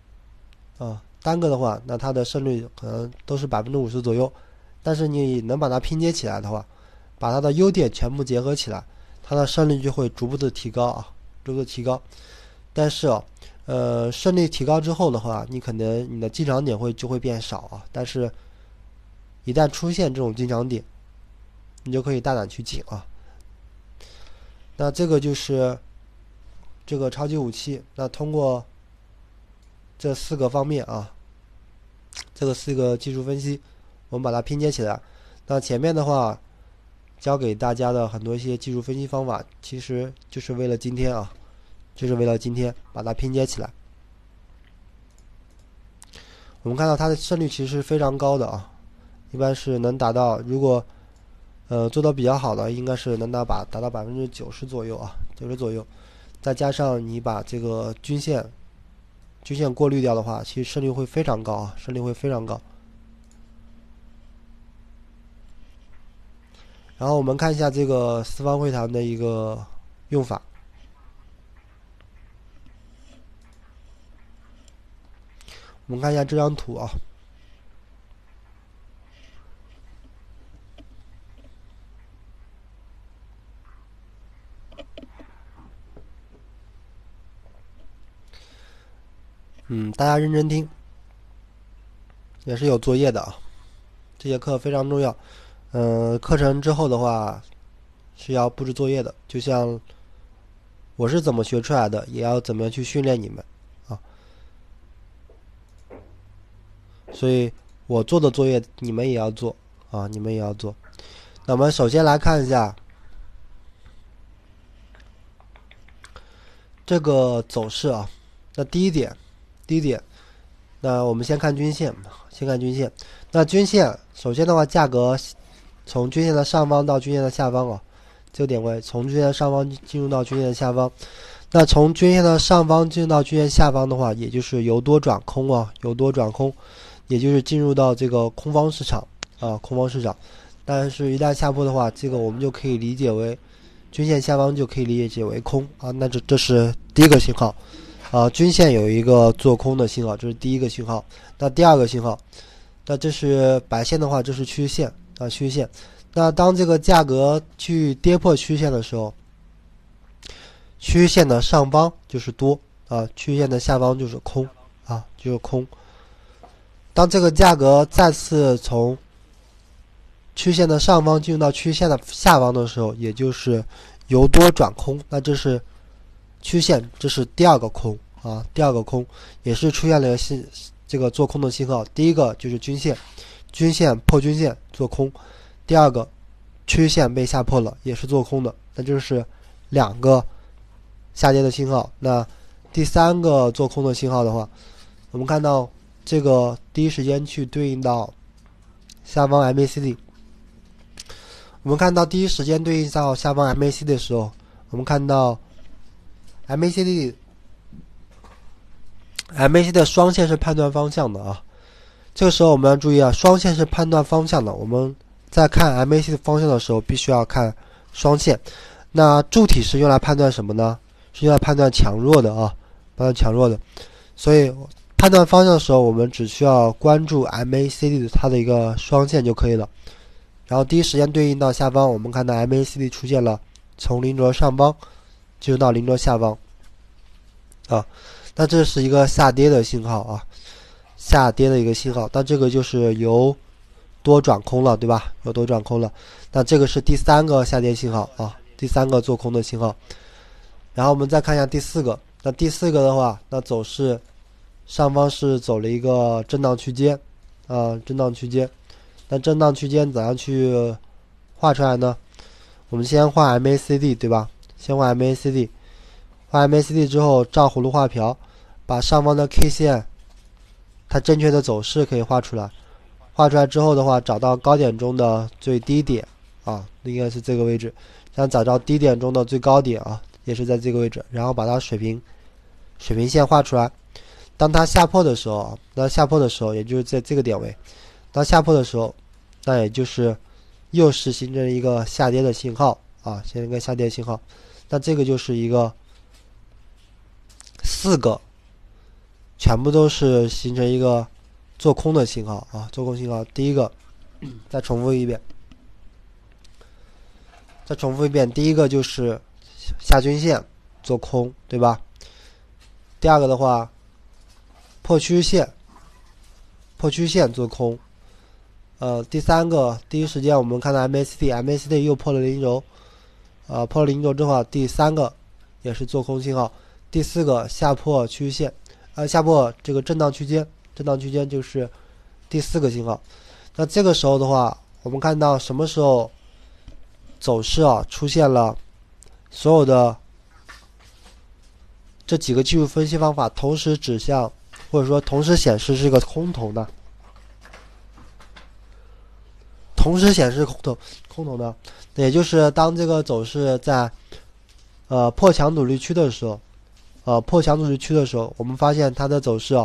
Speaker 1: 那它的胜率可能都是50%左右。但是你能把它拼接起来的话，把它的优点全部结合起来，它的胜率就会逐步的提高啊，逐步的提高。但是胜率提高之后的话，你可能你的进场点就会变少啊。但是，一旦出现这种进场点，你就可以大胆去进啊。那这个就是这个超级武器。那通过这4个方面啊，这个4个技术分析，我们把它拼接起来。那前面的话教给大家的很多一些技术分析方法，其实就是为了今天啊，就是为了今天把它拼接起来。我们看到它的胜率其实是非常高的啊，一般是能达到，如果做的比较好的，应该是能达到90%左右啊，90%左右。再加上你把这个均线过滤掉的话，其实胜率会非常高啊，胜率会非常高。然后我们看一下这个四方会谈的一个用法。我们看一下这张图啊，大家认真听，也是有作业的啊，这节课非常重要。课程之后的话是要布置作业的，就像我是怎么学出来的，也要怎么样去训练你们啊。所以我做的作业你们也要做啊，你们也要做。那我们首先来看一下这个走势啊。那第一点，那我们先看均线，那均线首先的话，价格从均线的上方到均线的下方啊，这个点位从均线的上方进入到均线的下方。那从均线的上方进入到均线下方的话，也就是由多转空啊，由多转空，也就是进入到这个空方市场啊，空方市场。但是，一旦下破的话，这个我们就可以理解为均线下方就可以理解为空啊。那这是第一个信号啊，均线有一个做空的信号，这是第一个信号。那第二个信号，那这是白线的话，这是趋势线啊，趋势线。那当这个价格去跌破趋势线的时候，趋势线的上方就是多啊，趋势线的下方就是空啊，就是空。当这个价格再次从趋势线的上方进入到趋势线的下方的时候，也就是由多转空，那这是趋势线，这是第二个空啊，第二个空也是出现了这个做空的信号。第一个就是均线破均线做空，第二个趋势线被下破了，也是做空的，那就是2个下跌的信号。那第3个做空的信号的话，我们看到这个第一时间去对应到下方 MACD。我们看到第一时间对应到下方 MACD 的时候，我们看到 MACD 的双线是判断方向的啊。这个时候我们要注意啊，双线是判断方向的。我们在看 MACD 方向的时候，必须要看双线。那柱体是用来判断什么呢？是用来判断强弱的啊，判断强弱的。所以判断方向的时候，我们只需要关注 MACD 它的一个双线就可以了。然后第一时间对应到下方，我们看到 MACD 出现了从零轴上方进入到零轴下方啊，那这是一个下跌的信号啊，下跌的一个信号。那这个就是由多转空了，对吧？由多转空了。那这个是第3个下跌信号啊，第3个做空的信号。然后我们再看一下第4个。那第4个的话，那走势上方是走了一个震荡区间震荡区间。那震荡区间怎样去画出来呢？我们先画 MACD 对吧？先画 MACD， 画 MACD 之后照葫芦画瓢，把上方的 K 线它正确的走势可以画出来。画出来之后的话，找到高点中的最低点应该是这个位置。想找到低点中的最高点也是在这个位置，然后把它水平线画出来。当它下破的时候，也就是在这个点位，当下破的时候，那也就是又是形成一个下跌的信号形成一个下跌信号。那这个就是一个4个全部都是形成一个做空的信号做空信号。第一个再重复一遍，第一个就是下均线做空对吧？第二个的话破趋势线做空。第三个第一时间我们看到 MACD 又破了零轴，破了零轴之后，第三个也是做空信号。第四个下破趋势线，下破这个震荡区间就是第四个信号。那这个时候的话，我们看到什么时候走势出现了所有的这几个技术分析方法同时指向，或者说同时显示是个空头呢？也就是当这个走势在破强阻力区的时候，我们发现它的走势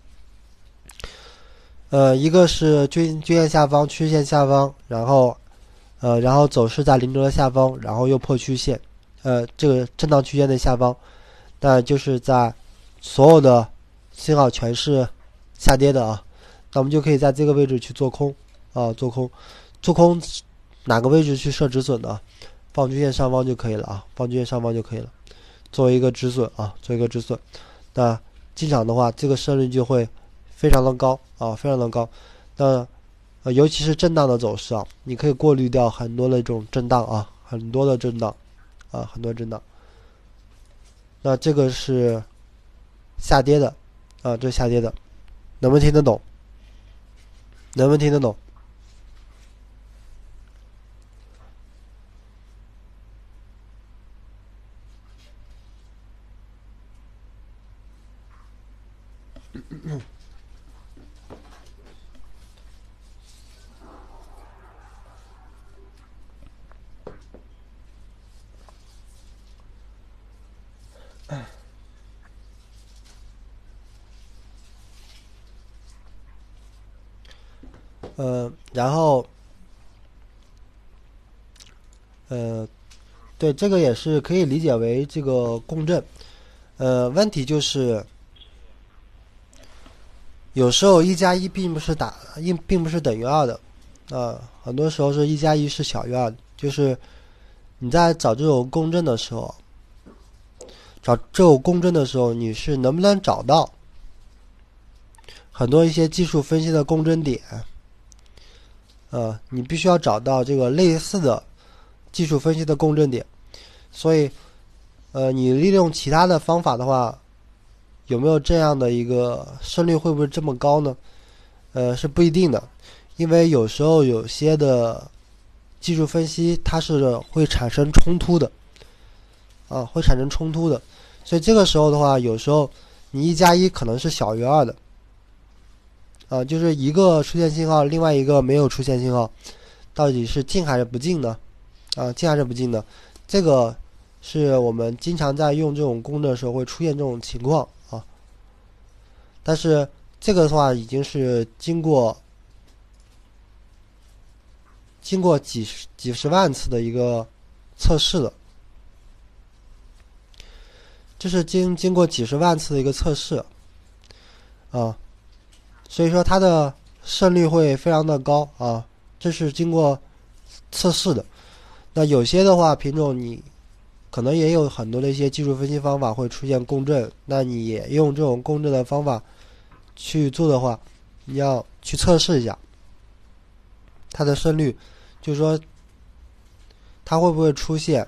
Speaker 1: 一个是均线下方、曲线下方，然后走势在零轴的下方，然后又破曲线，这个震荡区间的下方，那就是在所有的信号全是下跌的那我们就可以在这个位置去做空做空哪个位置去设止损呢？放均线上方就可以了作为一个止损那进场的话，这个胜率就会非常的高那尤其是震荡的走势你可以过滤掉很多的这种震荡很多震荡。那这个是下跌的这是下跌的，能不能听得懂？然后对，这个也是可以理解为这个共振。问题就是有时候1+1并不是等于2的很多时候是1+1是小于2的。就是你在找这种共振的时候，你是能不能找到很多一些技术分析的共振点？你必须要找到这个类似的技术分析的共振点。所以你利用其他的方法的话，有没有这样的一个胜率会不会这么高呢？是不一定的，因为有时候有些的技术分析它是会产生冲突的所以这个时候的话，有时候你1+1可能是小于2的就是一个出现信号，另外一个没有出现信号，到底是进还是不进呢？进还是不进呢？这个是我们经常在用这种共振的时候会出现这种情况但是这个的话已经是经过几十万次的一个测试了，这是经过几十万次的一个测试所以说它的胜率会非常的高这是经过测试的。那有些的话品种你可能也有很多的一些技术分析方法会出现共振，那你也用这种共振的方法去做的话，你要去测试一下它的胜率，就是说它会不会出现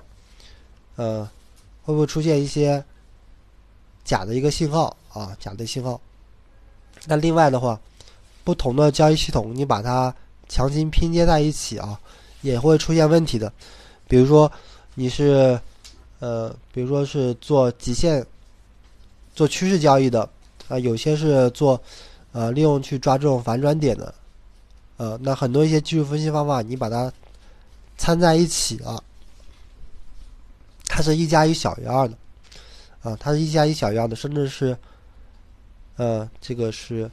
Speaker 1: 一些假的一个信号假的信号。那另外的话， 不同的交易系统，你把它强行拼接在一起啊，也会出现问题的。比如说你是比如说是做极限、做趋势交易的有些是做利用去抓这种反转点的那很多一些技术分析方法，你把它掺在一起啊，它是1+1小于2的它是1+1小于2的，甚至是这个是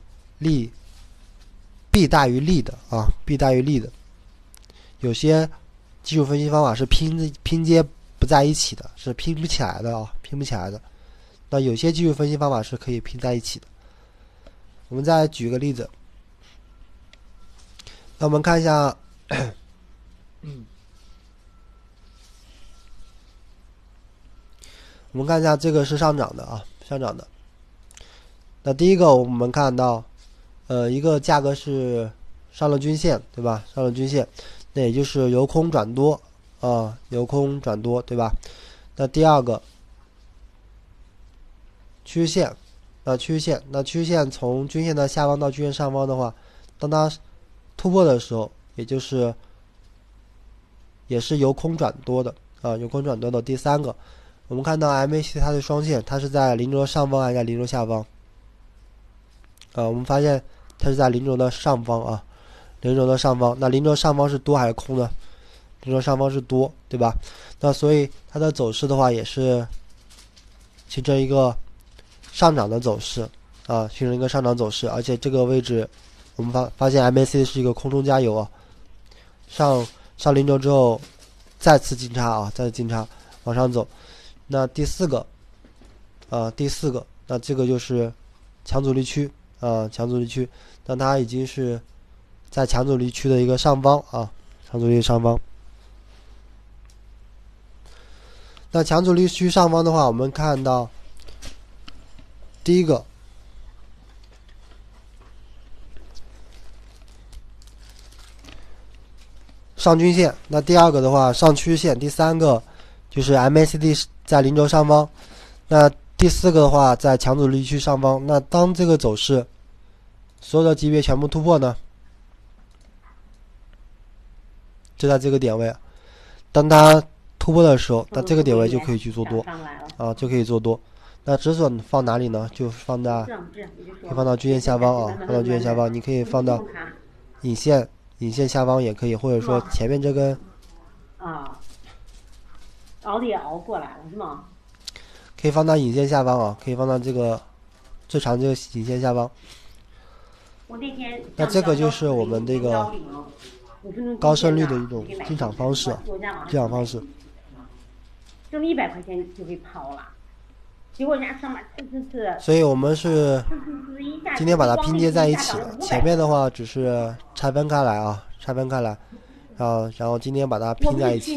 Speaker 1: 弊大于利的弊大于利的。有些技术分析方法是拼接不在一起的，是拼不起来的拼不起来的。那有些技术分析方法是可以拼在一起的。我们再举个例子，那我们看一下我们看一下这个是上涨的上涨的。那第一个我们看到一个价格是上了均线，对吧？上了均线，那也就是由空转多由空转多，对吧？那第二个趋势线，趋势线从均线的下方到均线上方的话，当它突破的时候，也是由空转多的由空转多的。第三个，我们看到 MACD 它的双线，它是在零轴上方还是在零轴下方？我们发现它是在零轴的上方零轴的上方。那零轴上方是多还是空呢？零轴上方是多，对吧？那所以它的走势的话，也是形成一个上涨的走势形成一个上涨走势。而且这个位置我们发现 MACD 是一个空中加油上零轴之后再次进差再次进差往上走。那第四个那这个就是强阻力区强阻力区，那它已经是在强阻力区的一个上方强阻力上方。那强阻力区上方的话，我们看到第一个上均线，那第二个的话上趋势线，第三个就是 MACD 在零轴上方，那第四个的话在强阻力区上方。那当这个走势所有的级别全部突破呢，就在这个点位，当它突破的时候，那这个点位就可以去做多就可以做多。那止损放哪里呢？就放在可以放到均线下方放到均线下方，你可以放到引线下方也可以，或者说前面这根
Speaker 2: 熬的也熬过来了是吗？
Speaker 1: 可以放到引线下方可以放到这个最长这个引线下方。那这个就是我们这个高胜率的一种进场方式
Speaker 2: 挣100块钱就给抛了，结果人家上面
Speaker 1: 所以我们是今天把它拼接在一起了。前面的话只是拆分开来然后今天把它拼在一起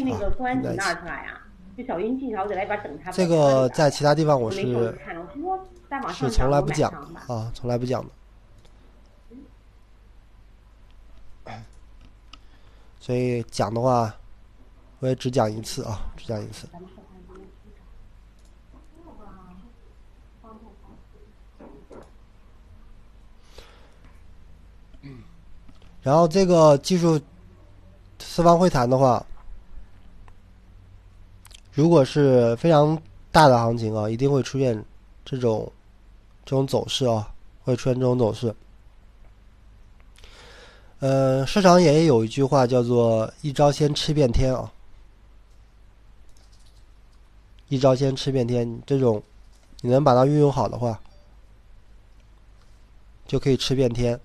Speaker 1: 这个在其他地方我是从来不讲从来不讲的。所以讲的话我也只讲一次只讲一次。然后这个技术四方会谈的话，如果是非常大的行情一定会出现这种走势会出现这种走势。市场也有一句话叫做一招鲜吃遍天一招鲜吃遍天，这种你能把它运用好的话，就可以吃遍天。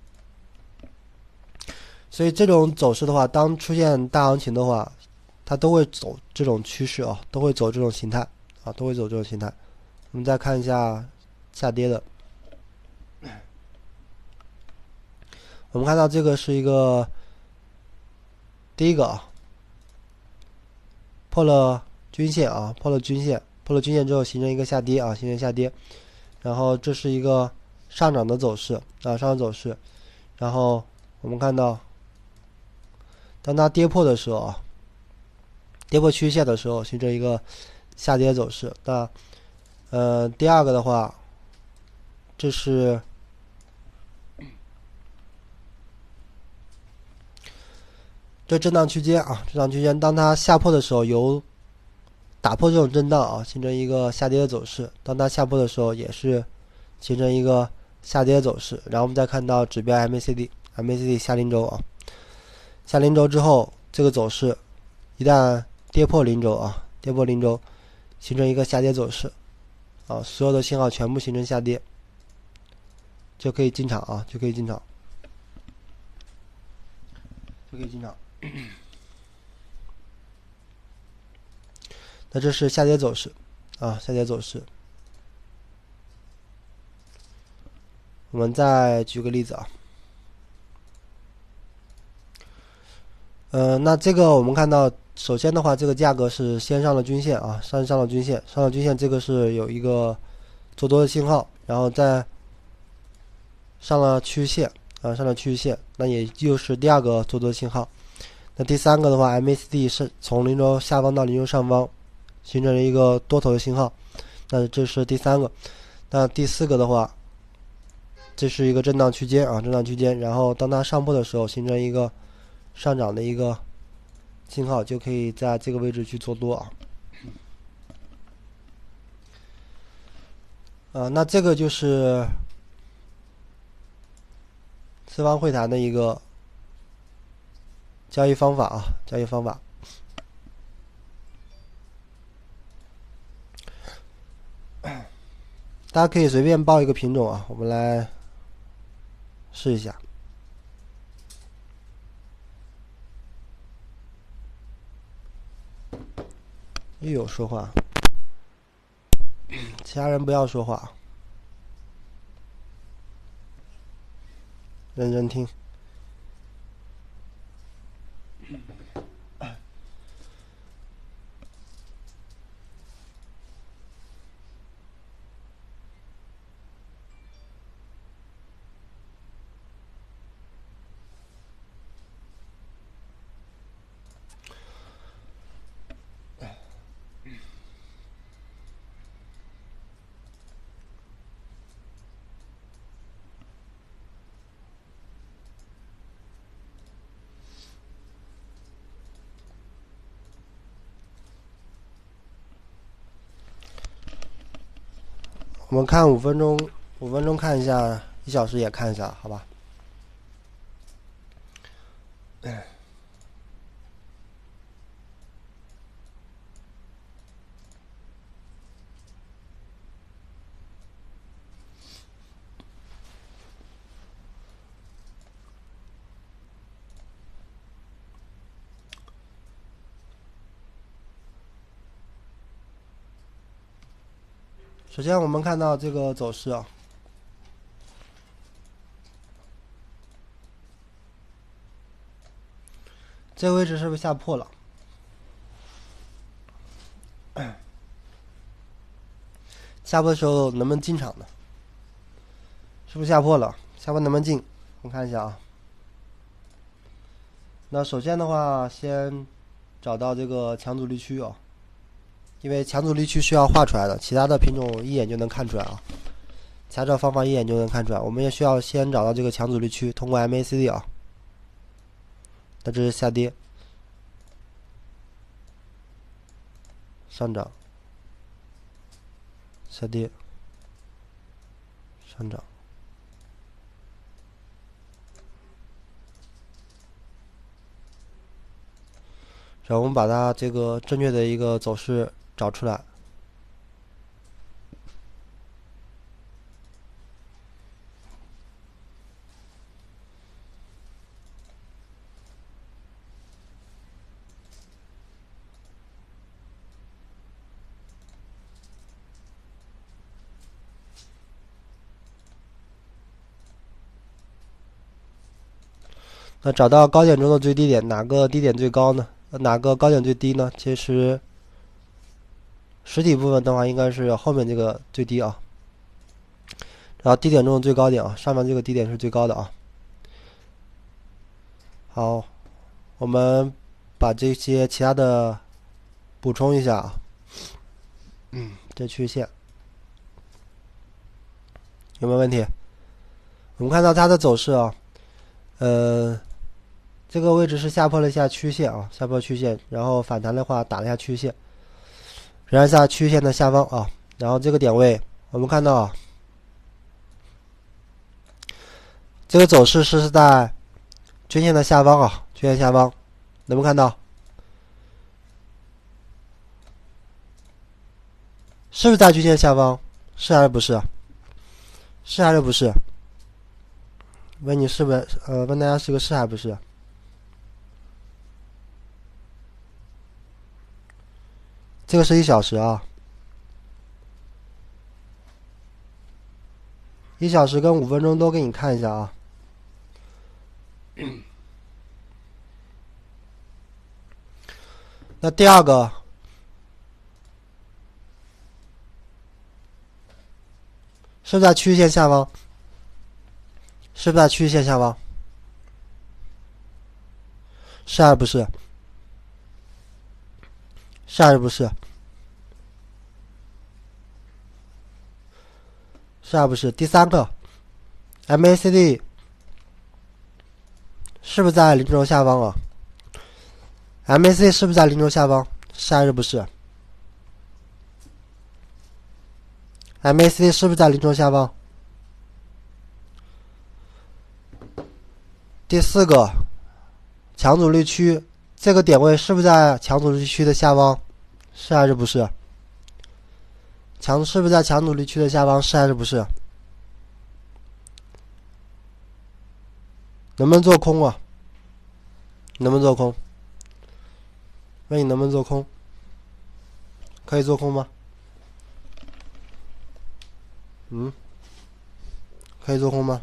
Speaker 1: 所以这种走势的话，当出现大行情的话，它都会走这种趋势都会走这种形态都会走这种形态。我们再看一下下跌的，我们看到这个是一个第一个破了均线破了均线之后形成一个下跌形成下跌，然后这是一个上涨的走势上涨走势，然后我们看到当它跌破的时候跌破趋势线的时候形成一个下跌走势。那第二个的话，这是这震荡区间啊，震荡区间，当它下破的时候，由打破这种震荡啊，形成一个下跌的走势；当它下破的时候，也是形成一个下跌的走势。然后我们再看到指标 MACD 下零轴啊，下零轴之后，这个走势一旦跌破零轴啊，跌破零轴，形成一个下跌走势啊，所有的信号全部形成下跌，就可以进场啊，就可以进场。那这是下跌走势啊，下跌走势。我们再举个例子啊，那这个我们看到，首先的话，这个价格是先上了均线啊，上了均线，这个是有一个做多的信号，然后再上了趋势线啊，上了趋势线，那也就是第二个做多的信号。那第三个的话 ，MACD 是从零轴下方到零轴上方，形成了一个多头的信号，那这是第三个。那第四个的话，这是一个震荡区间啊，震荡区间，然后当它上破的时候，形成一个上涨的一个信号，就可以在这个位置去做多啊。那这个就是四方会谈的一个交易方法啊，交易方法。大家可以随便报一个品种啊，我们来试一下。又有说话，其他人不要说话，认真听。我们看5分钟，5分钟看一下，1小时也看一下，好吧？首先，我们看到这个走势啊，这个位置是不是下破了？下破的时候能不能进场呢？是不是下破了？下破能不能进？我们看一下啊。那首先的话，先找到这个强阻力区啊，因为强阻力区是要画出来的，其他的品种一眼就能看出来啊。其他的方法一眼就能看出来，我们也需要先找到这个强阻力区，通过 MACD 啊。那这是下跌，上涨，下跌，上涨。然后我们把它这个正确的一个走势找出来。那找到高点中的最低点，哪个低点最高呢？哪个高点最低呢？其实实体部分的话，应该是后面这个最低啊。然后低点中的最高点啊，上面这个低点是最高的啊。好，我们把这些其他的补充一下啊。这趋势线有没有问题？我们看到它的走势啊， 这个位置是下破了一下曲线啊，下破曲线，然后反弹的话打了一下曲线，仍然在曲线的下方啊。然后这个点位我们看到啊，这个走势是在均线的下方啊，均线下方，能不能看到？是不是在均线下方？是还是不是？是还是不是？问你是不是？问大家是个是还不是？这个是1小时啊，1小时跟5分钟都给你看一下啊。那第二个是不是在趋势线下方？是不是在趋势线下方？是还是不是？是还是不是？是还不是？第三个 MACD 是不是在零轴下方啊？ MACD 是不是在零轴下方？是还是不是？ MACD 是不是在零轴下方？第四个强阻力区，这个点位是不是在强阻力区的下方？是还是不是？是不是在强阻力区的下方？是还是不是？能不能做空啊？能不能做空？问你能不能做空？可以做空吗？可以做空吗？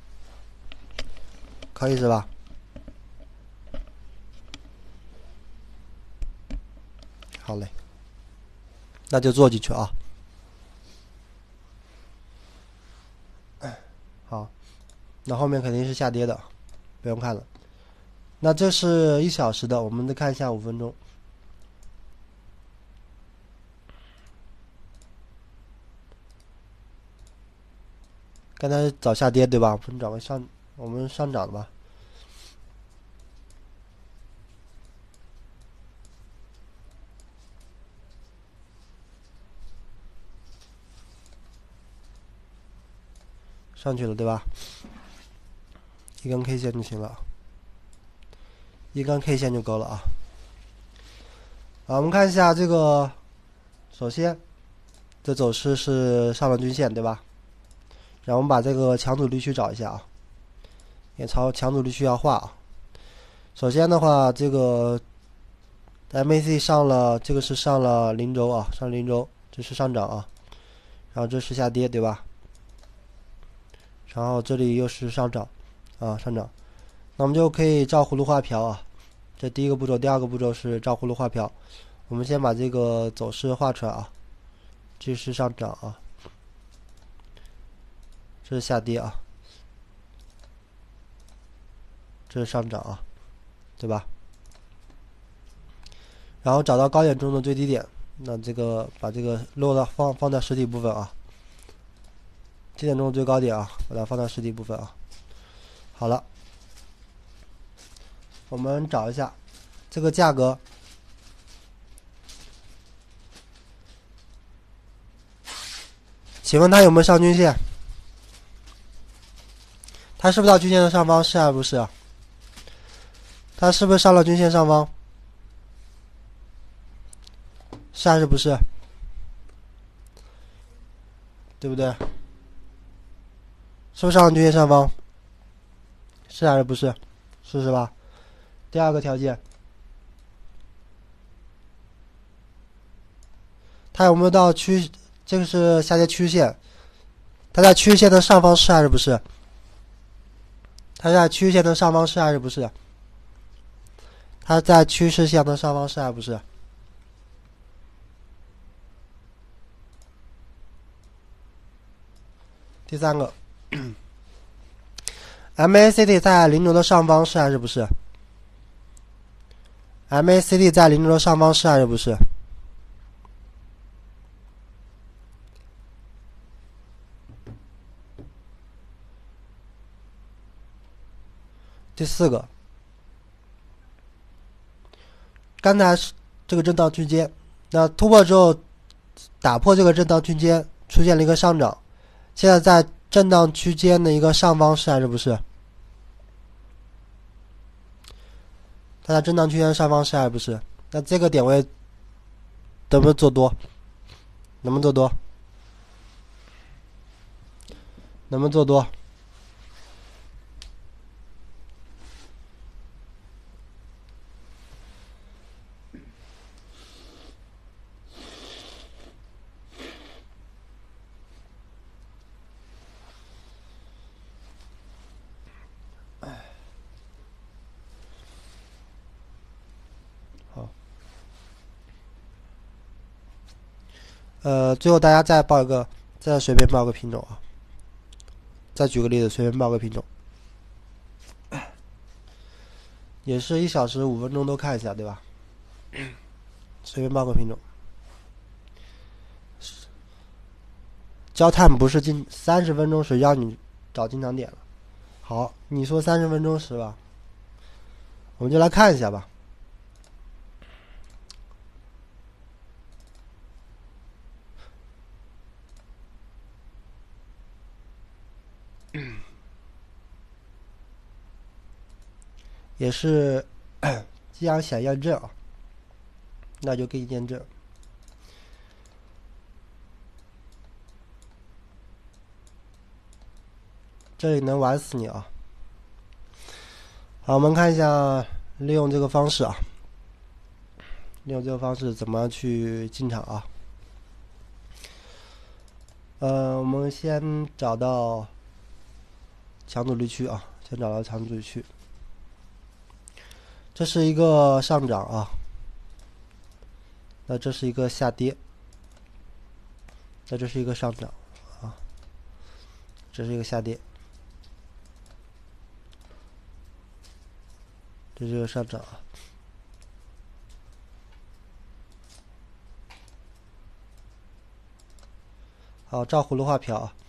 Speaker 1: 可以是吧？好嘞，那就做进去啊。好，那后面肯定是下跌的，不用看了。那这是1小时的，我们再看一下5分钟。刚才找下跌对吧？我们上涨的吧。上去了对吧？一根 K 线就行了，一根 K 线就够了啊。好，我们看一下这个，首先这走势是上了均线对吧？然后我们把这个强阻力区找一下啊，也朝强阻力区要画啊。首先的话，这个 MACD 上了，这个是上了零轴啊，上零轴，这是上涨啊，然后这是下跌对吧？然后这里又是上涨啊，上涨，那我们就可以照葫芦画瓢啊。这第一个步骤，第二个步骤是照葫芦画瓢。我们先把这个走势画出来啊，这是上涨啊，这是下跌啊，这是上涨啊，对吧？然后找到高点中的最低点，那这个把这个落到放在实体部分啊，低点中的最高点啊，把它放到实体部分啊。好了，我们找一下这个价格，请问它有没有上均线？它是不是到均线的上方？是还是不是？它是不是上了均线上方？是还是不是？对不对？是不是上了均线上方？是还是不是？是吧？第二个条件，它有没有到这个是下跌曲线，它在曲线的上方是还是不是？它在曲线的上方是还是不是？它在趋势线的上方是还是不是？第三个，MACD 在零轴的上方是还是不是？ MACD 在零轴的上方是还是不是？第四个刚才是这个震荡区间，那突破之后打破这个震荡区间，出现了一个上涨，现在在震荡区间的一个上方，是还是不是？它在震荡区间上方，是还是不是？那这个点位能不能做多？能不能做多？能不能做多？好，最后大家再随便报个品种啊，再举个例子，随便报个品种，也是1小时5分钟都看一下，对吧？随便报个品种。焦炭不是30分钟时让你找进场点了。好，你说30分钟时吧，我们就来看一下吧。也是，既然想验证啊，那就给你验证。这里能玩死你啊！好，我们看一下，利用这个方式啊，利用这个方式怎么去进场啊？我们先找到强阻力区啊，先找到强阻力区。这是一个上涨啊，那这是一个下跌，那这是一个上涨啊，这是一个下跌，这是一个上涨啊。好，照葫芦画瓢啊，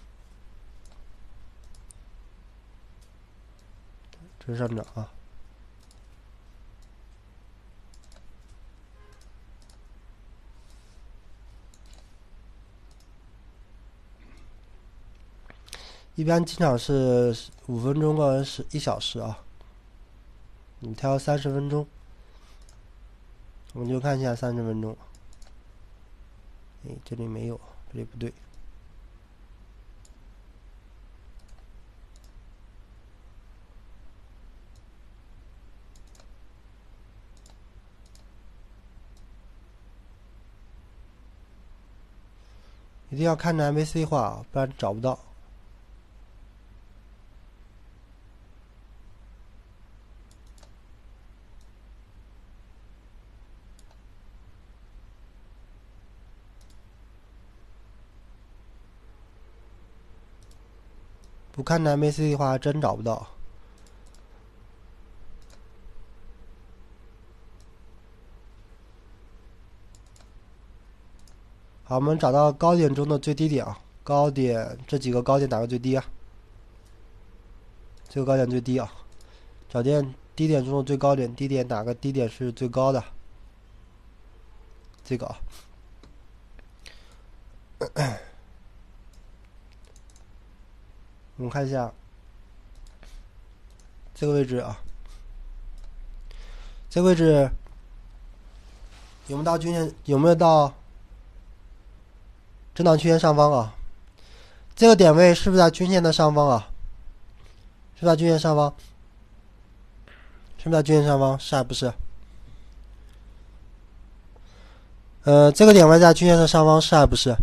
Speaker 1: 这是上涨啊。一般进场是5分钟或者是1小时啊，你挑30分钟，我们就看一下30分钟。这里没有，这里不对。一定要看着 MACD 画，不然找不到。不看着 MACD 的话，真找不到。好，我们找到高点中的最低点啊，高点这几个高点哪个最低啊？这个高点最低啊，找见低点中的最高点，低点哪个低点是最高的？这个啊。我们看一下这个位置啊，这个位置有没有到均线？有没有到震荡区间上方啊？这个点位是不是在均线的上方啊？是不是在均线上方？是不是在均线上方？是还不是？这个点位在均线的上方，是还不是？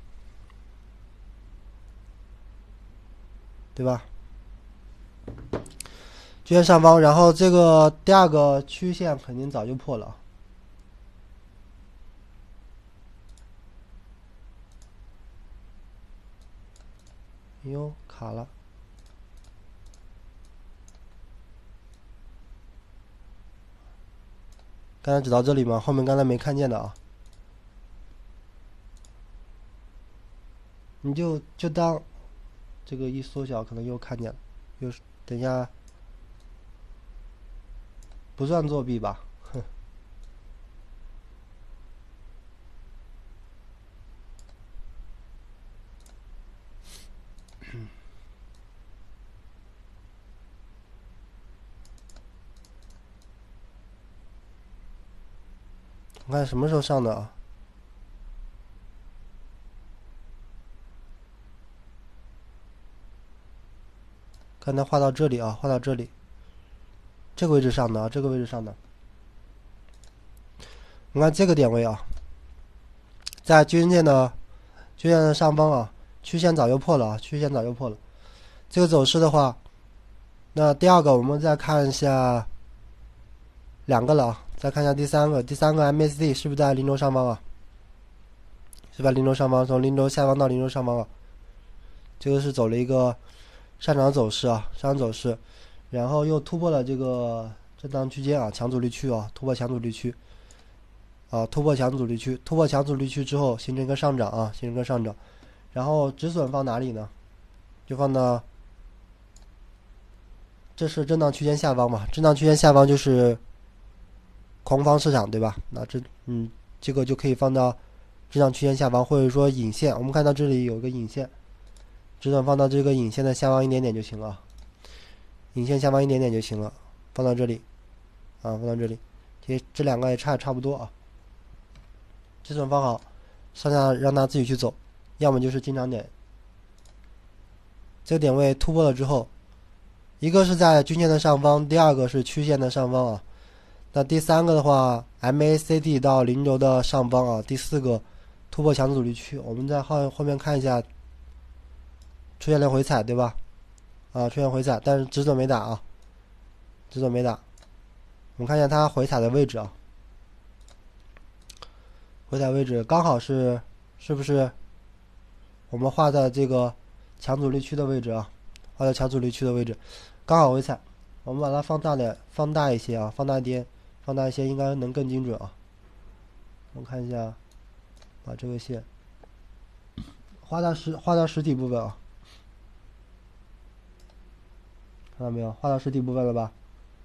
Speaker 1: 对吧？均线上方，然后这个第二个曲线肯定早就破了。哟，卡了。刚才只到这里吗？后面刚才没看见的啊。你就当这个一缩小，可能又看见了。又等一下，不算作弊吧？哼。 我看什么时候上的啊？看它画到这里啊，画到这里，这个位置上的啊，这个位置上的。你看这个点位啊，在均线的上方啊，曲线早就破了啊，曲线早就破了。这个走势的话，那第二个我们再看一下两个了啊，再看一下第三个 MACD 是不是在零轴上方啊？是吧？零轴上方，从零轴下方到零轴上方啊，这个是走了一个上涨走势啊，上涨走势，然后又突破了这个震荡区间啊，强阻力区啊，突破强阻力区啊，突破强阻力区，突破强阻力区之后形成一个上涨啊，形成一个上涨，然后止损放哪里呢？就放到这是震荡区间下方嘛，震荡区间下方就是空方市场对吧？那这个就可以放到震荡区间下方，或者说引线，我们看到这里有一个引线，止损放到这个引线的下方一点点就行了，引线下方一点点就行了，放到这里啊，放到这里，这两个也差不多啊。止损放好，上下让它自己去走，要么就是进场点。这个点位突破了之后，一个是在均线的上方，第二个是曲线的上方啊。那第三个的话 ，MACD 到零轴的上方啊。第四个突破强阻力区，我们在后面看一下，出现了回踩对吧？啊，出现回踩，但是止损没打啊，止损没打。我们看一下它回踩的位置啊，回踩位置刚好是不是我们画在这个强阻力区的位置啊？画在强阻力区的位置，刚好回踩。我们把它放大一些啊，放大一些，应该能更精准啊。我们看一下，把这个线画到实体部分啊，看到没有？画到实体部分了吧？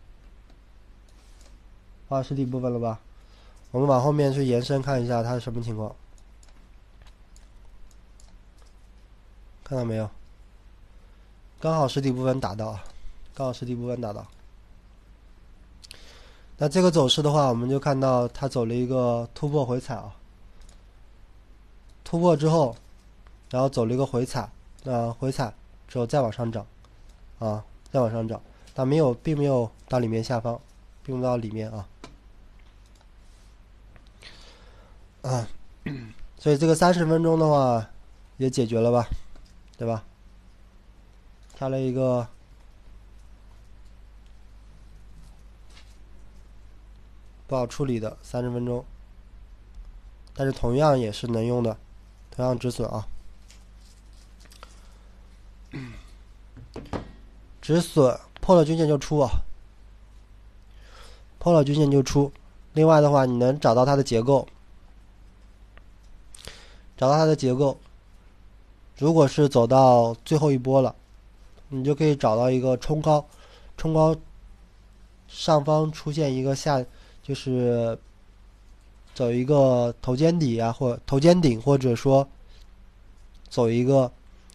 Speaker 1: 画到实体部分了吧？我们往后面去延伸看一下它是什么情况，看到没有？刚好实体部分打到，刚好实体部分打到。那这个走势的话，我们就看到它走了一个突破回踩啊，突破之后，然后走了一个回踩，回踩之后再往上涨，啊，再往上涨，但并没有到里面下方，并没有到里面啊，所以这个30分钟的话也解决了吧，对吧？挑了一个不好处理的30分钟，但是同样也是能用的，同样止损啊，止损破了均线就出啊，破了均线就出。另外的话，你能找到它的结构，如果是走到最后一波了，你就可以找到一个冲高上方出现一个就是走一个头肩底啊，或头肩顶，或者说走一个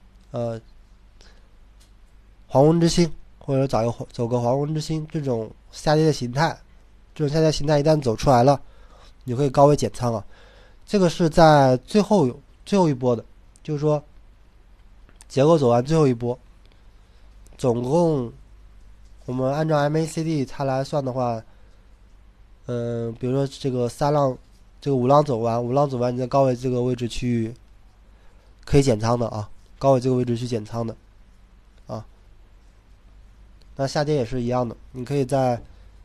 Speaker 1: 黄昏之星，或者走个黄昏之星，这种下跌的形态，一旦走出来了，你可以高位减仓啊。这个是在最后一波的，就是说结构走完最后一波，总共我们按照 MACD 它来算的话，比如说这个五浪走完，你在高位这个位置去可以减仓的啊，高位这个位置去减仓的啊。那下跌也是一样的，你可以在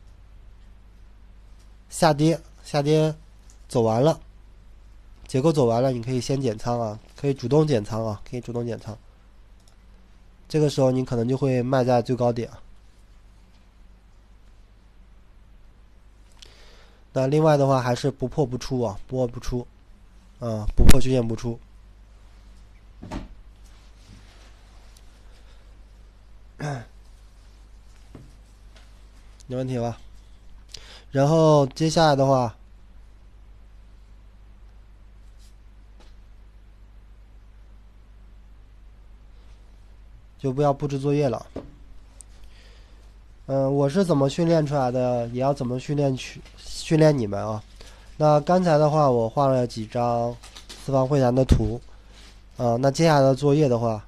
Speaker 1: 下跌走完了，结构走完了，你可以先减仓啊，可以主动减仓啊，这个时候你可能就会卖在最高点啊。那另外的话还是不破不出啊，不破均线不出。没问题吧？然后接下来的话，就不要布置作业了。我是怎么训练出来的，也要怎么训练你们啊。 那刚才的话，我画了几张四方会谈的图，那接下来的作业的话，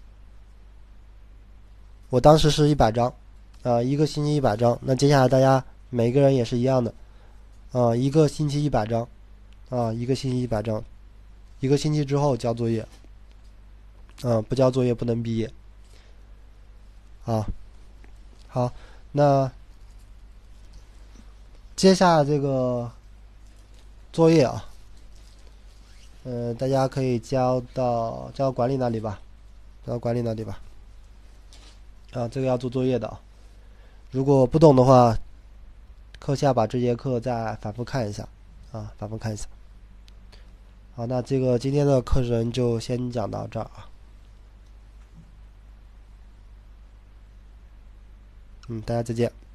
Speaker 1: 我当时是100张，一个星期100张。那接下来大家每个人也是一样的，一个星期100张，一个星期100张，一个星期之后交作业，不交作业不能毕业。好，那接下来这个作业大家可以交到管理那里吧，交到管理那里吧。这个要做作业的如果不懂的话，课下把这节课再反复看一下，反复看一下。好，那这个今天的课程就先讲到这儿大家再见。